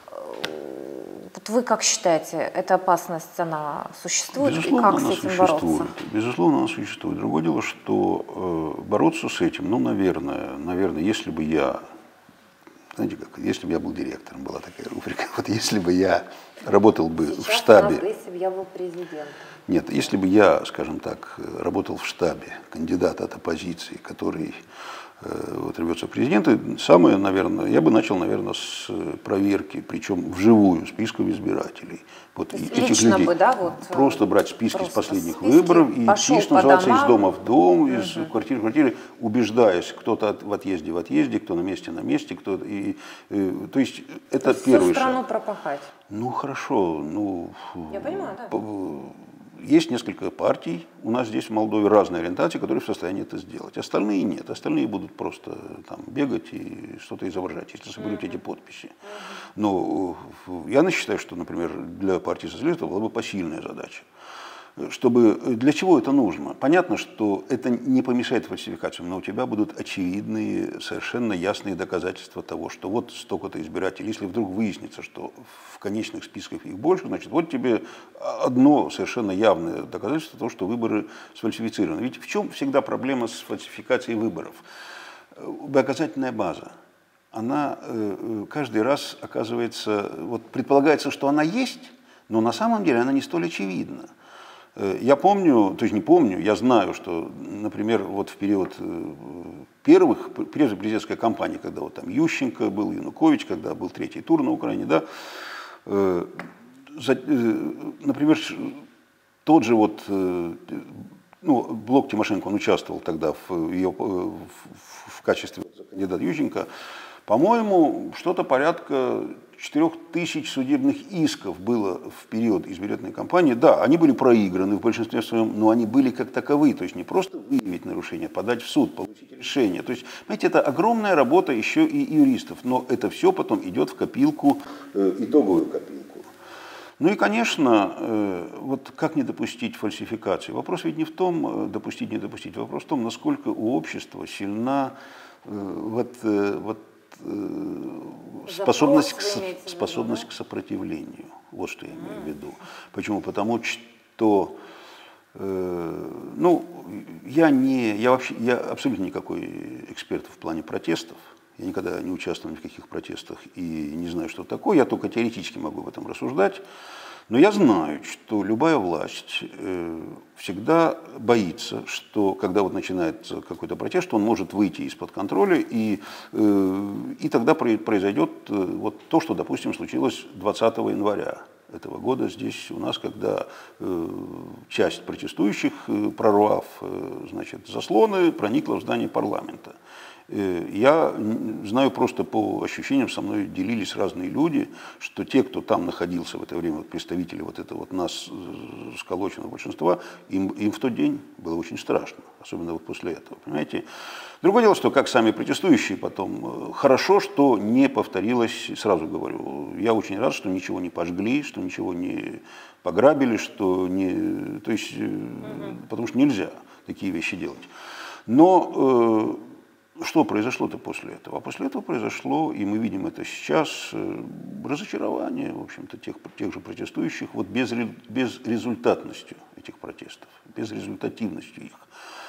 вот вы как считаете, эта опасность, она существует? Безусловно, и как она с этим существует. бороться? Безусловно, она существует. Другое дело, что э, бороться с этим, ну, наверное, наверное, если бы я, знаете как, если бы я был директором, была такая рубрика, вот если бы я работал бы Сейчас в штабе. Нас, если бы я был президентом. Нет, если бы я, скажем так, работал в штабе кандидата от оппозиции, который вот, рвется в президенты, самое, наверное, я бы начал, наверное, с проверки, причем вживую, списков избирателей. Вот этих людей. Бы, да, вот, просто брать списки с последних списки, выборов и идти, что называется, из дома в дом, угу. из квартиры в квартиру, убеждаясь, кто-то в отъезде в отъезде, кто на месте на месте, кто и, и то есть это то первый всю страну шаг. пропахать. Ну хорошо, ну. Я понимаю, да. Есть несколько партий у нас здесь в Молдове разной ориентации, которые в состоянии это сделать. Остальные нет. Остальные будут просто там бегать и что-то изображать, если соберут mm-hmm. эти подписи. Но я считаю, что, например, для партии социалистов была бы посильная задача. Чтобы, для чего это нужно? Понятно, что это не помешает фальсификациям, но у тебя будут очевидные, совершенно ясные доказательства того, что вот столько-то избирателей. Если вдруг выяснится, что в конечных списках их больше, значит, вот тебе одно совершенно явное доказательство того, что выборы сфальсифицированы. Ведь в чем всегда проблема с фальсификацией выборов? Доказательная база. Она каждый раз оказывается, вот предполагается, что она есть, но на самом деле она не столь очевидна. Я помню, то есть не помню, я знаю, что, например, вот в период первых, прежде президентской кампании, когда вот там Ющенко был, Янукович, когда был третий тур на Украине, да, э, за, э, например, тот же вот, э, ну, блок Тимошенко, он участвовал тогда в, ее, в, в качестве кандидата Ющенко, по-моему, что-то порядка четырех тысяч судебных исков было в период избирательной кампании. Да, они были проиграны в большинстве своем, но они были как таковые. То есть не просто выявить нарушение, подать в суд, получить решение. То есть, знаете, это огромная работа еще и юристов. Но это все потом идет в копилку, э, итоговую копилку. Ну и, конечно, э, вот как не допустить фальсификации? Вопрос ведь не в том, э, допустить, не допустить. Вопрос в том, насколько у общества сильна э, вот, э, вот способность, к, способность виду, да? к сопротивлению. Вот что я имею в виду. Почему? Потому что э, ну, я не, я вообще, я абсолютно никакой эксперт в плане протестов. Я никогда не участвовал ни в каких протестах и не знаю, что такое. Я только теоретически могу об этом рассуждать. Но я знаю, что любая власть э, всегда боится, что когда вот начинается какой-то протест, что он может выйти из-под контроля, и, э, и тогда произойдет э, вот то, что, допустим, случилось двадцатого января этого года здесь у нас, когда э, часть протестующих, э, прорвав э, значит, заслоны, проникла в здание парламента. Я знаю просто по ощущениям, со мной делились разные люди, что те, кто там находился в это время, вот представители вот этого вот нас сколоченного большинства, им, им в тот день было очень страшно, особенно вот после этого, понимаете. Другое дело, что как сами протестующие потом, хорошо, что не повторилось, сразу говорю, я очень рад, что ничего не пожгли, что ничего не пограбили, что не, то есть, потому что нельзя такие вещи делать. Но что произошло-то после этого? А после этого произошло, и мы видим это сейчас, разочарование, в общем-то, тех, тех же протестующих вот без, безрезультатностью этих протестов, безрезультативностью их.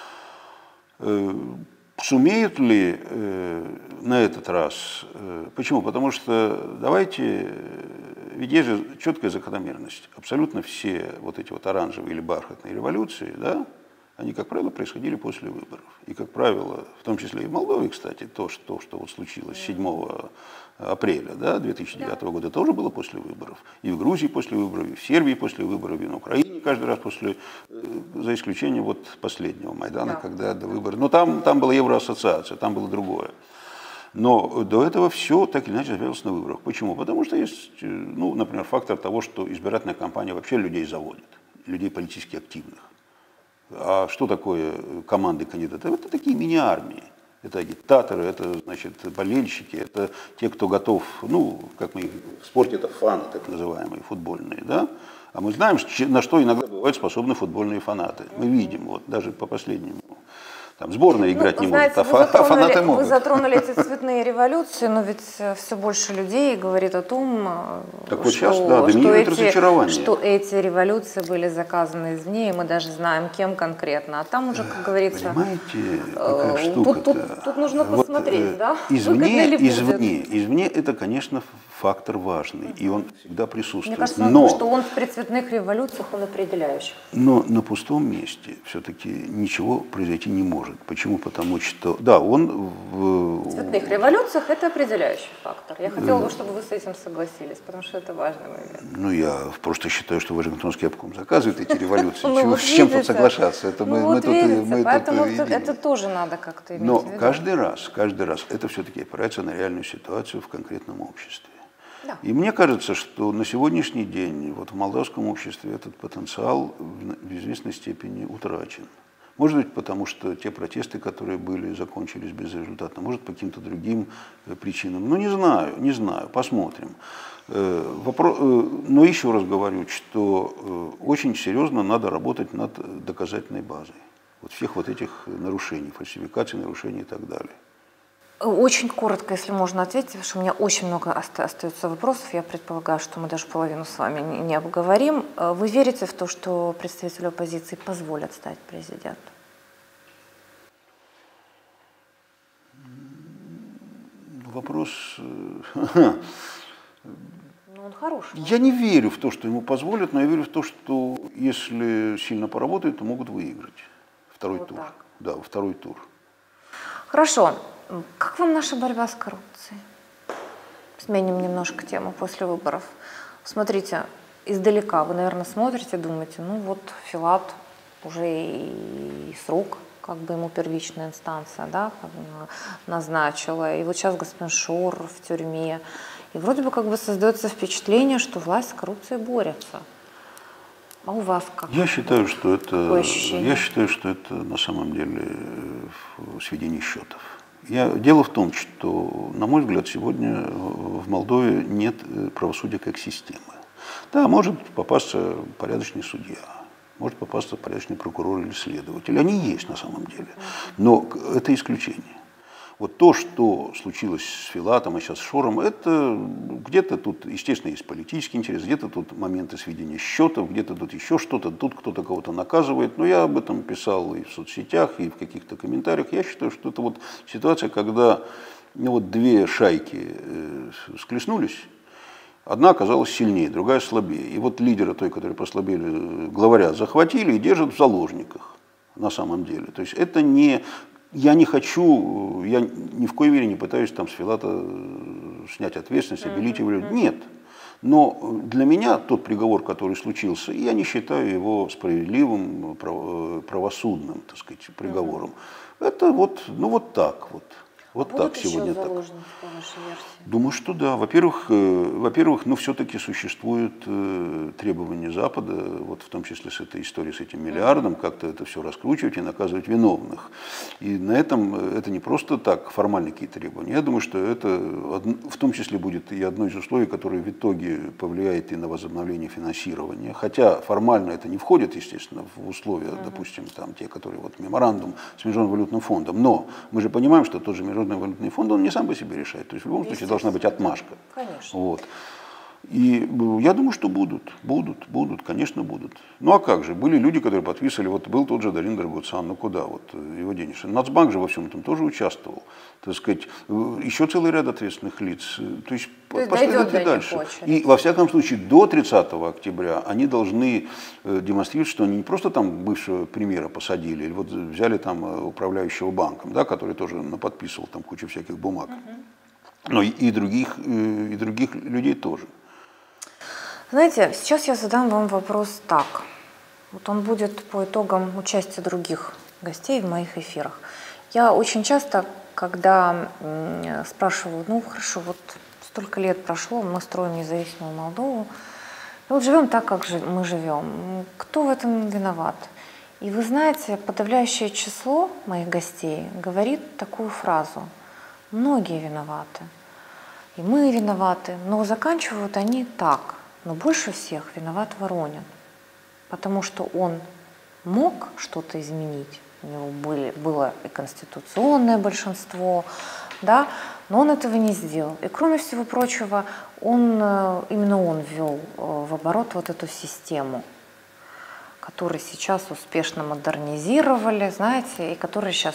Сумеют ли на этот раз? Почему? Потому что, давайте, ведь есть же четкая закономерность. Абсолютно все вот эти вот оранжевые или бархатные революции, да, они, как правило, происходили после выборов. И, как правило, в том числе и в Молдове, кстати, то, что, что вот случилось седьмого апреля да, две тысячи девятого года, тоже было после выборов. И в Грузии после выборов, и в Сербии после выборов, и на Украине каждый раз после, за исключением вот последнего Майдана, да. когда до выборов. Но там, там была Евроассоциация, там было другое. Но до этого все так или иначе завязалось на выборах. Почему? Потому что есть, ну, например, фактор того, что избирательная кампания вообще людей заводит, людей политически активных. А что такое команды кандидатов? Это такие мини-армии. Это агитаторы, это, значит, болельщики, это те, кто готов, ну, как мы в спорте, это фаны, так называемые, футбольные, да? А мы знаем, на что иногда бывают способны футбольные фанаты. Мы видим, вот, даже по последнему. Там сборная играть ну, не знаете, может, а фанаты могут. Вы затронули эти цветные революции, но ведь все больше людей говорит о том, так вот что, сейчас, да, что, эти, что эти революции были заказаны извне, и мы даже знаем, кем конкретно. А там уже, как говорится, понимаете, какая тут, тут, тут нужно вот, посмотреть, да? Извне, извне, извне это, конечно, фактор важный, и он всегда присутствует. Мне кажется, но, что он в предцветных революциях, он определяющий. Но на пустом месте все-таки ничего произойти не может. Почему? Потому что, да, он в... В цветных революциях это определяющий фактор. Я хотела бы, чтобы вы с этим согласились, потому что это важный момент. Ну, я просто считаю, что Вашингтонский обком заказывает эти революции. С чем тут соглашаться? Это мы тут... Поэтому это тоже надо как-то иметь в виду. Но каждый раз, каждый раз это все-таки опирается на реальную ситуацию в конкретном обществе. Да. И мне кажется, что на сегодняшний день вот в молдавском обществе этот потенциал в известной степени утрачен. Может быть, потому что те протесты, которые были, закончились безрезультатно, может, по каким-то другим причинам. Ну, не знаю, не знаю, посмотрим. Но еще раз говорю, что очень серьезно надо работать над доказательной базой. Вот всех вот этих нарушений, фальсификаций, нарушений и так далее. Очень коротко, если можно ответить, потому что у меня очень много остается вопросов. Я предполагаю, что мы даже половину с вами не обговорим. Вы верите в то, что представители оппозиции позволят стать президентом? Вопрос... Ну, он хороший. Я не верю в то, что ему позволят, но я верю в то, что если сильно поработают, то могут выиграть второй Вот тур. так. Да, второй тур. Хорошо. Как вам наша борьба с коррупцией? Сменим немножко тему после выборов. Смотрите, издалека вы, наверное, смотрите, думаете, ну вот Филат уже и срок, как бы ему первичная инстанция, да, как бы назначила. И вот сейчас господин Шор в тюрьме. И вроде бы как бы создается впечатление, что власть с коррупцией борется. А у вас как? Я считаю, что это, ощущение? я считаю, что это на самом деле сведение счетов. Я, дело в том, что, на мой взгляд, сегодня в Молдове нет правосудия как системы. Да, может попасться порядочный судья, может попасться порядочный прокурор или следователь. Они есть на самом деле, но это исключение. Вот то, что случилось с Филатом, а сейчас с Шором, это где-то тут, естественно, есть политический интерес, где-то тут моменты сведения счетов, где-то тут еще что-то, тут кто-то кого-то наказывает. Но я об этом писал и в соцсетях, и в каких-то комментариях. Я считаю, что это вот ситуация, когда ну, вот две шайки э, склеснулись, одна оказалась сильнее, другая слабее. И вот лидера той, который послабели, главаря, захватили и держат в заложниках на самом деле. То есть это не... Я не хочу, я ни в коей мере не пытаюсь там с Филата снять ответственность, обелить его. Нет. Но для меня тот приговор, который случился, я не считаю его справедливым, правосудным, так сказать, приговором. Это вот, ну вот так вот. Вот Будут так сегодня еще так. заложники, по вашей версии? Думаю, что да. Во-первых, э, во-первых, ну все-таки существуют э, требования Запада, вот в том числе с этой историей, с этим миллиардом, как-то это все раскручивать и наказывать виновных. И на этом это не просто так формальные какие-то требования. Я думаю, что это в том числе будет и одно из условий, которое в итоге повлияет и на возобновление финансирования. Хотя формально это не входит, естественно, в условия, uh-huh. допустим, там те, которые вот меморандум с Международным валютным фондом. Но мы же понимаем, что тот же Международный валютный фонд, он не сам по себе решает. То есть в любом случае должна быть отмашка. Конечно. Вот. И я думаю, что будут, будут, будут, конечно, будут. Ну а как же, были люди, которые подписывали, вот был тот же Дарин Драгуцан, ну куда, вот его денежки. Нацбанк же во всем этом тоже участвовал, так сказать, еще целый ряд ответственных лиц. То есть, То есть последовательно дальше. И во всяком случае до тридцатого октября они должны демонстрировать, что они не просто там бывшего премьера посадили, или вот взяли там управляющего банком, да, который тоже подписывал там кучу всяких бумаг, угу. но и, и, других, и других людей тоже. Знаете, сейчас я задам вам вопрос так. Вот он будет по итогам участия других гостей в моих эфирах. Я очень часто, когда спрашиваю, ну хорошо, вот столько лет прошло, мы строим независимую Молдову, и вот живем так, как мы живем. Кто в этом виноват? И вы знаете, подавляющее число моих гостей говорит такую фразу. Многие виноваты. И мы виноваты. Но заканчивают они так. Но больше всех виноват Воронин, потому что он мог что-то изменить, у него были, было и конституционное большинство, да, но он этого не сделал. И кроме всего прочего, он, именно он ввел в оборот вот эту систему, которую сейчас успешно модернизировали, знаете, и которой сейчас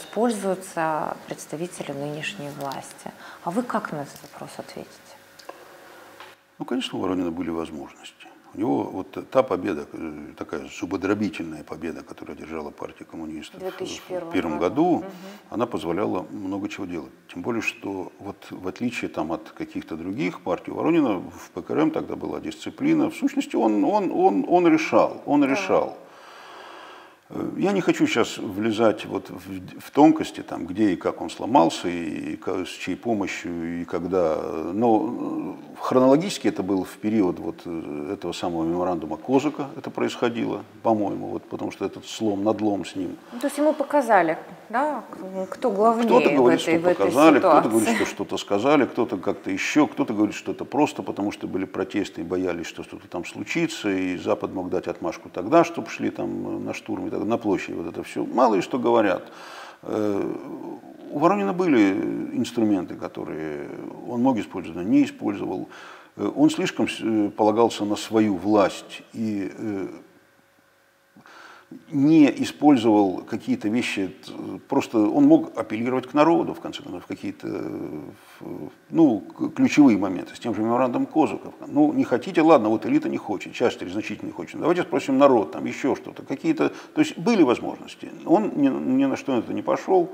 пользуются представители нынешней власти. А вы как на этот вопрос ответите? Ну, конечно, у Воронина были возможности. У него вот та победа, такая зубодробительная победа, которую одержала партия коммунистов в две тысячи первом году, угу. она позволяла много чего делать. Тем более, что вот в отличие там, от каких-то других партий, у Воронина в ПКРМ тогда была дисциплина. В сущности, он, он, он, он решал, он да. решал. Я не хочу сейчас влезать вот в, в тонкости, там, где и как он сломался, и, и с чьей помощью, и когда. Но хронологически это было в период вот этого самого меморандума Козака это происходило, по-моему, вот, потому что этот слом, надлом с ним. То есть ему показали, да, кто главнее кто-то говорит, в этой, что в этой показали, ситуации. Кто-то говорит, что что-то сказали, кто-то как-то еще, кто-то говорит, что это просто, потому что были протесты и боялись, что что-то там случится, и Запад мог дать отмашку тогда, чтобы шли там на штурм и так на площади, вот это все. Мало ли что говорят. У Воронина были инструменты, которые он мог использовать, но не использовал. Он слишком полагался на свою власть и не использовал какие-то вещи, просто он мог апеллировать к народу, в конце концов, в какие-то ну, ключевые моменты, с тем же меморандумом Козака. Ну, не хотите, ладно, вот элита не хочет, часть значительно не хочет, давайте спросим народ, там еще что-то, какие-то, то есть были возможности. Он ни, ни на что это не пошел.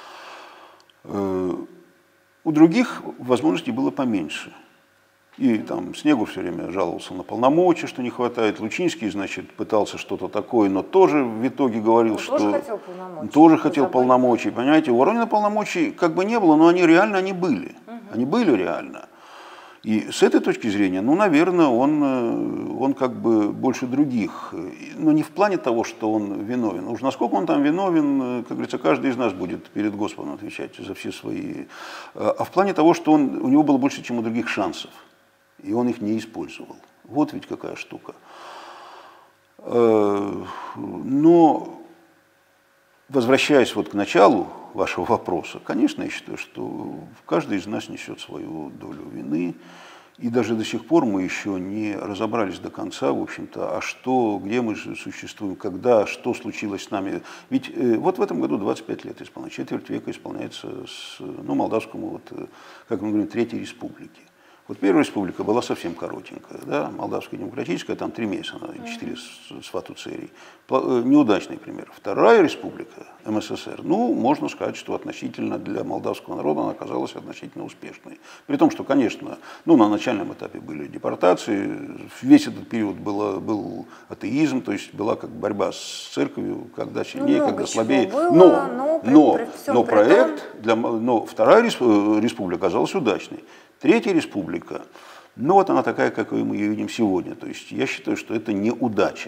У других возможностей было поменьше. И там Снегу все время жаловался на полномочия, что не хватает. Лучинский, значит, пытался что-то такое, но тоже в итоге говорил, он что... Тоже хотел полномочий. Тоже хотел полномочий, понимаете. У Воронина полномочий как бы не было, но они реально они были. Угу. Они были реально. И с этой точки зрения, ну, наверное, он, он как бы больше других. Но не в плане того, что он виновен. Уж насколько он там виновен, как говорится, каждый из нас будет перед Господом отвечать за все свои... А в плане того, что он, у него было больше, чем у других, шансов. И он их не использовал. Вот ведь какая штука. Но, возвращаясь вот к началу вашего вопроса, конечно, я считаю, что каждый из нас несет свою долю вины. И даже до сих пор мы еще не разобрались до конца, в общем-то, а что, где мы же существуем, когда, что случилось с нами. Ведь э, вот в этом году двадцать пять лет исполняется, четверть века исполняется с, ну, молдавскому, вот, как мы говорим, Третьей Республики. Вот Первая Республика была совсем коротенькая, да, Молдавская демократическая, там три месяца, четыре с, с Фату-Церий. Неудачный пример. Вторая Республика, эм эс эс эр, ну, можно сказать, что относительно для молдавского народа она оказалась относительно успешной. При том, что, конечно, ну, на начальном этапе были депортации, весь этот период было, был атеизм, то есть была как борьба с церковью, когда сильнее, ну, когда слабее. Было, но, но, при, но, при но проект, для, но Вторая Республика оказалась удачной. Третья Республика, ну вот она такая, какой мы ее видим сегодня. То есть я считаю, что это неудача.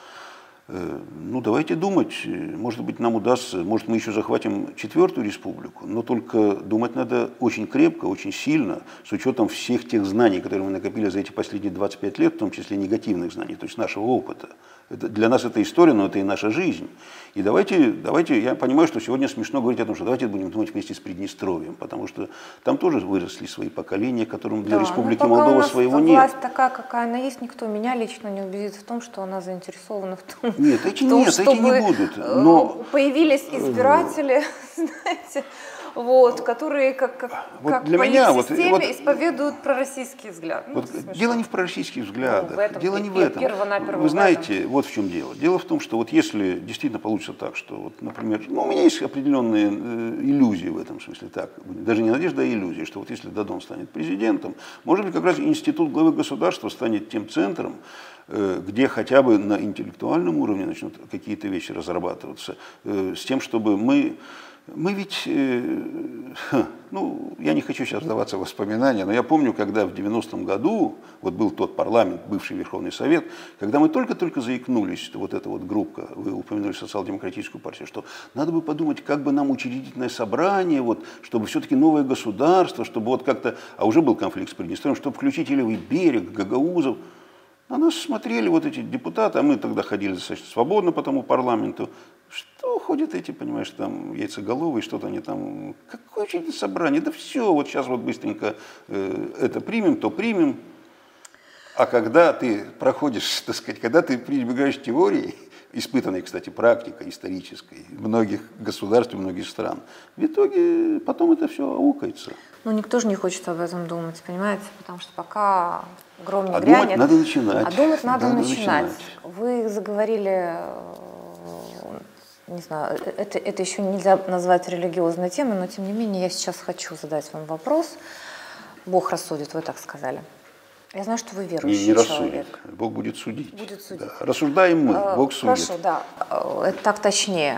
Ну давайте думать, может быть нам удастся, может мы еще захватим Четвертую Республику, но только думать надо очень крепко, очень сильно, с учетом всех тех знаний, которые мы накопили за эти последние двадцать пять лет, в том числе негативных знаний, то есть нашего опыта. Это, для нас это история, но это и наша жизнь. И давайте, давайте, я понимаю, что сегодня смешно говорить о том, что давайте будем думать вместе с Приднестровьем, потому что там тоже выросли свои поколения, которым для да, Республики ну, Молдова своего нет. Власть такая, какая она есть, никто меня лично не убедит в том, что она заинтересована в том, нет, эти, в том нет, чтобы эти не будут, но... появились избиратели, знаете, вот, которые как, как, вот как для по меня, их вот, системе вот, исповедуют пророссийский взгляд. Ну, вот дело не в пророссийских взглядах, ну, в этом, дело не в этом. Вы знаете, вот в чем дело. Дело в том, что вот если действительно получится так, что, вот, например, ну, у меня есть определенные э, иллюзии в этом смысле, так, даже не надежда, а иллюзия, что вот если Додон станет президентом, может быть, как раз институт главы государства станет тем центром, э, где хотя бы на интеллектуальном уровне начнут какие-то вещи разрабатываться, э, с тем, чтобы мы... Мы ведь, э, ну, я не хочу сейчас вдаваться в воспоминания, но я помню, когда в девяностом году, вот был тот парламент, бывший Верховный Совет, когда мы только-только заикнулись, что вот эта вот группа, вы упомянули социал-демократическую партию, что надо бы подумать, как бы нам учредительное собрание, вот, чтобы все-таки новое государство, чтобы вот как-то, а уже был конфликт с Приднестровьем, чтобы включить и Левый берег, Гагаузов. На нас смотрели вот эти депутаты, а мы тогда ходили достаточно свободно по тому парламенту. Что ходят эти, понимаешь, там яйцеголовые, что-то они там, какое учредительное собрание, да все, вот сейчас вот быстренько э, это примем, то примем. А когда ты проходишь, так сказать, когда ты прибегаешь к теории, испытанной, кстати, практикой исторической многих государств и многих стран. В итоге потом это все аукается. Ну, никто же не хочет об этом думать, понимаете? Потому что пока гром не а грянет... думать надо начинать. А думать надо, надо начинать. начинать. Вы заговорили, не знаю, это, это еще нельзя назвать религиозной темой, но тем не менее я сейчас хочу задать вам вопрос. Бог рассудит, вы так сказали. Я знаю, что вы верующий не, не человек. Рассудит. Бог будет судить. Будет судить. Да. Рассуждаем мы, Бог судит. Хорошо, да. Это так точнее.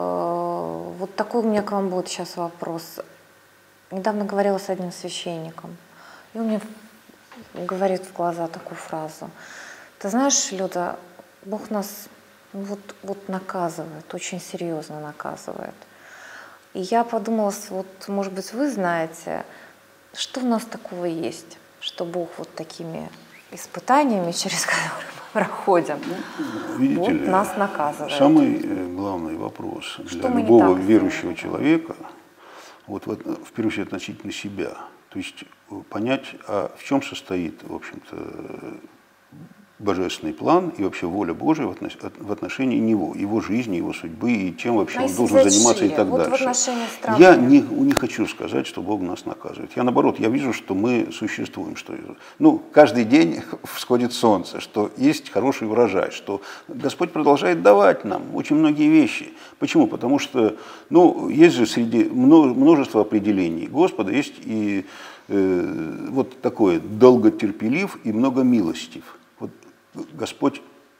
Вот такой у меня к вам будет сейчас вопрос. Недавно говорила с одним священником, и он мне говорит в глаза такую фразу. Ты знаешь, Люда, Бог нас вот, вот наказывает, очень серьезно наказывает. И я подумала, вот, может быть, вы знаете, что у нас такого есть, что Бог вот такими испытаниями, через которые мы проходим, Видите вот ли, нас наказывает. Самый главный вопрос Что для мы не любого так верующего сделали? человека, вот, вот в первую очередь относительно себя, то есть понять, а в чем состоит, в общем-то, божественный план и вообще воля Божия в отношении него, его жизни, его судьбы и чем вообще А он если должен взять заниматься шире, и так вот в дальше. отношении страны? Я не, не хочу сказать, что Бог нас наказывает. Я наоборот, я вижу, что мы существуем, что ну, каждый день всходит солнце, что есть хороший урожай, что Господь продолжает давать нам очень многие вещи. Почему? Потому что ну, есть же среди множества определений Господа, есть и э, вот такое долготерпелив и многомилостив. Вот Господь,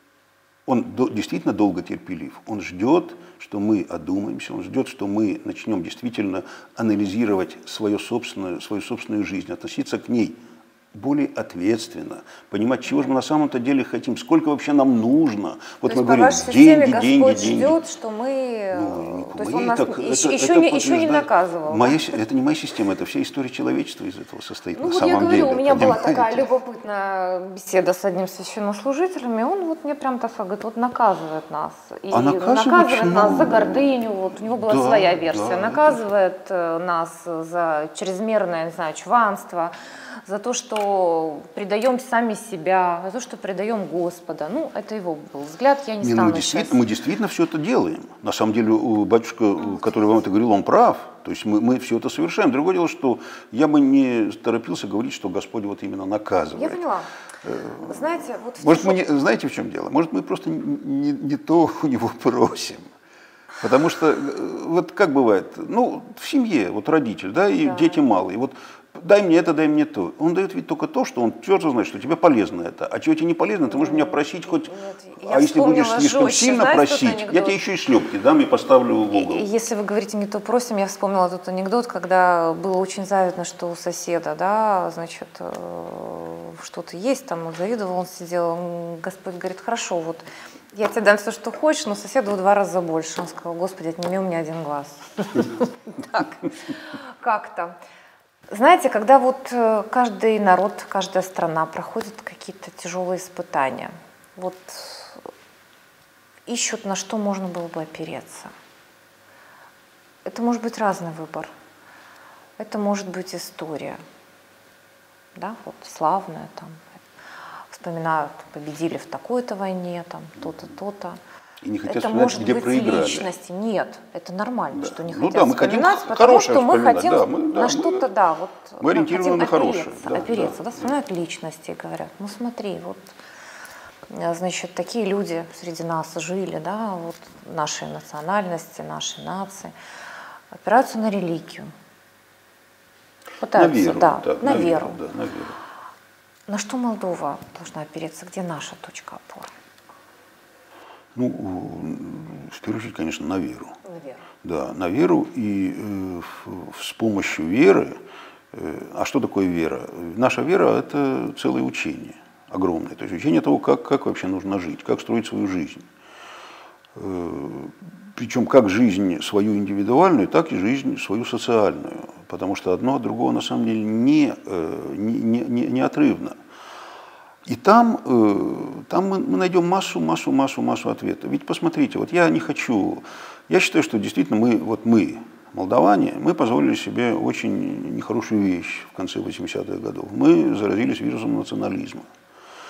Он действительно долготерпелив. Он ждет, что мы одумаемся, Он ждет, что мы начнем действительно анализировать свою собственную, свою собственную жизнь, относиться к ней более ответственно, понимать, чего же мы на самом-то деле хотим, сколько вообще нам нужно. Вот то мы есть, говорим, по вашей деньги, системе деньги, Господь деньги. ждет, что мы... Ну, то есть моей, он нас так, еще, это, еще, это не, еще не наказывал. Моя, Да? это не моя система, это вся история человечества из этого состоит Ну на вот самом я говорю, деле. у меня была понимаете? такая любопытная беседа с одним священнослужителем, и он вот мне прям так говорит, вот наказывает нас. И А наказывает, наказывает ну, нас за гордыню, вот у него была да, своя версия, да, наказывает это... нас за чрезмерное, не знаю, чванство, за то, что предаем сами себя, за то, что предаем Господа. Ну, это его был взгляд, я не, не стану ну, действительно, сейчас... мы действительно все это делаем. На самом деле, батюшка, который вам это говорил, он прав. То есть мы, мы все это совершаем. Другое дело, что я бы не торопился говорить, что Господь вот именно наказывает. Я поняла. Вы знаете, вот... Может, мы не, знаете, в чем дело? Может, мы просто не, не то у него просим. Потому что, вот как бывает, ну, в семье, вот родитель, да, и Да. дети малые, вот дай мне это, дай мне то. Он дает ведь только то, что он твердо знает, что тебе полезно это. А чего тебе не полезно, ты можешь меня просить хоть... Нет, а если будешь слишком жестче. сильно Знаете, просить, анекдот? я тебе еще и шлепки дам и поставлю в угол. И, и если вы говорите не то просим, я вспомнила тот анекдот, когда было очень завидно, что у соседа, да, значит, что-то есть, там он завидовал, он сидел, Господь говорит, хорошо, вот я тебе дам все, что хочешь, но соседу в два раза больше. Он сказал, Господи, отними у меня один глаз. Так, как-то. Знаете, когда вот каждый народ, каждая страна проходит какие-то тяжелые испытания, вот ищут, на что можно было бы опереться. Это может быть разный выбор. Это может быть история, да, вот славная там. Вспоминают, победили в такой-то войне, там, то-то, то-то. И не хотят это вспоминать, может где быть проиграли. Личности. Нет, это нормально, Да. что не Ну хотят да, мы хотим вспоминать, потому хорошее что мы вспоминать, хотим да, мы- да, на мы- что-то, да, вот мы ориентированы хотим на хорошее, опереться, да, опереться, да, да, вспоминают личности и говорят, ну смотри, вот, значит, такие люди среди нас жили, да, вот нашей национальности, нашей нации, опираются на религию. Пытаются, на веру, да, да, на, веру. Да, на веру. На что Молдова должна опереться? Где наша точка опоры? Ну, в первую очередь, конечно, на веру. На веру. Да, на веру и э, в- с помощью веры. Э, а что такое вера? Наша вера – это целое учение огромное. То есть учение того, как, как вообще нужно жить, как строить свою жизнь. Э, причем как жизнь свою индивидуальную, так и жизнь свою социальную. Потому что одно от другого на самом деле не, э, не, не, не- неотрывно. И там, э, там мы, мы найдем массу, массу, массу, массу ответов. Ведь посмотрите, вот я не хочу, я считаю, что действительно мы, вот мы, молдаване, мы позволили себе очень нехорошую вещь в конце восьмидесятых годов. Мы заразились вирусом национализма.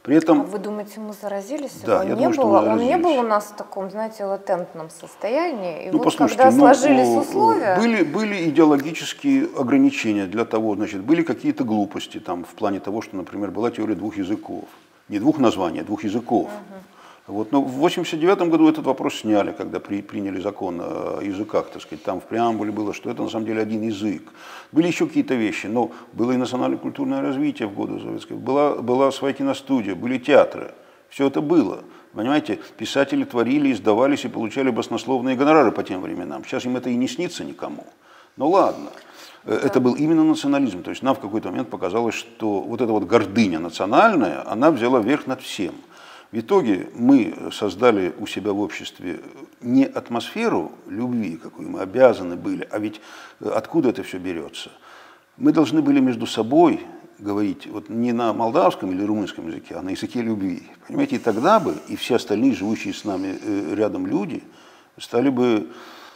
При этом... А вы думаете, мы заразились? Да, он я не думаю, что было, мы он не заразились. был у нас в таком, знаете, латентном состоянии. И Ну, вот послушайте, когда ну, сложились о, условия... Были, были идеологические ограничения для того, значит, были какие-то глупости там, в плане того, что, например, была теория двух языков. Не двух названий, а двух языков. Угу. Вот, но в восемьдесят девятом году этот вопрос сняли, когда при, приняли закон о языках, так сказать. Там в преамбуле было, что это на самом деле один язык. Были еще какие-то вещи, но было и национально-культурное развитие в годы советского. Была, была своя киностудия, были театры. Все это было. Понимаете, писатели творили, издавались и получали баснословные гонорары по тем временам. Сейчас им это и не снится никому. Ну ладно. Да. Это был именно национализм. То есть нам в какой-то момент показалось, что вот эта вот гордыня национальная, она взяла верх над всем. В итоге мы создали у себя в обществе не атмосферу любви, какую мы обязаны были, а ведь откуда это все берется? Мы должны были между собой говорить вот не на молдавском или румынском языке, а на языке любви. Понимаете, и тогда бы и все остальные живущие с нами рядом люди стали бы...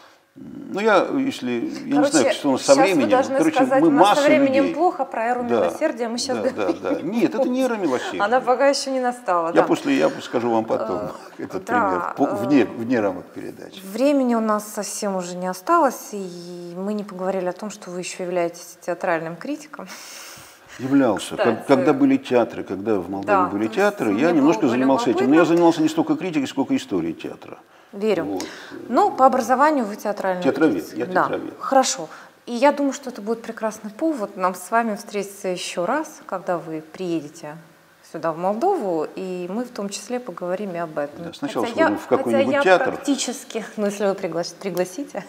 Ну, я, если, я короче, не знаю, что у нас со временем, вы должны короче, сказать, мы у нас масса со временем людей. плохо, про эру Да, милосердия мы сейчас да, говорим. да, да. Нет, это не эра милосердия. Она пока еще не настала. Я да. после, я скажу вам потом этот да, пример, вне, вне рамок передачи. Времени у нас совсем уже не осталось, и мы не поговорили о том, что вы еще являетесь театральным критиком. Являлся. Как, когда были театры, когда в Молдавии да, были театры, я немножко занимался этим. Но я занимался не столько критикой, сколько историей театра. Верю. Вот. Ну, по образованию вы театральный Театровед, критик. я да. театровед. Хорошо. И я думаю, что это будет прекрасный повод нам с вами встретиться еще раз, когда вы приедете сюда, в Молдову, и мы в том числе поговорим и об этом. Да, сначала хотя сходим я, в какой-нибудь хотя театр. Я практически, ну, если вы пригла- пригласите.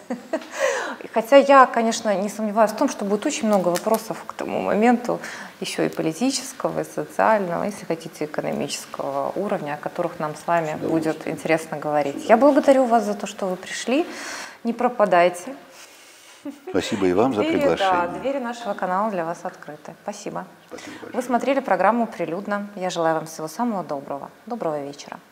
Хотя я, конечно, не сомневаюсь в том, что будет очень много вопросов к тому моменту, еще и политического, и социального, если хотите, экономического уровня, о которых нам с вами будет интересно говорить. Я благодарю вас за то, что вы пришли. Не пропадайте. Спасибо и вам двери, за приглашение. Да, двери нашего канала для вас открыты. Спасибо. Спасибо большое. Вы смотрели программу «Прилюдно». Я желаю вам всего самого доброго. Доброго вечера.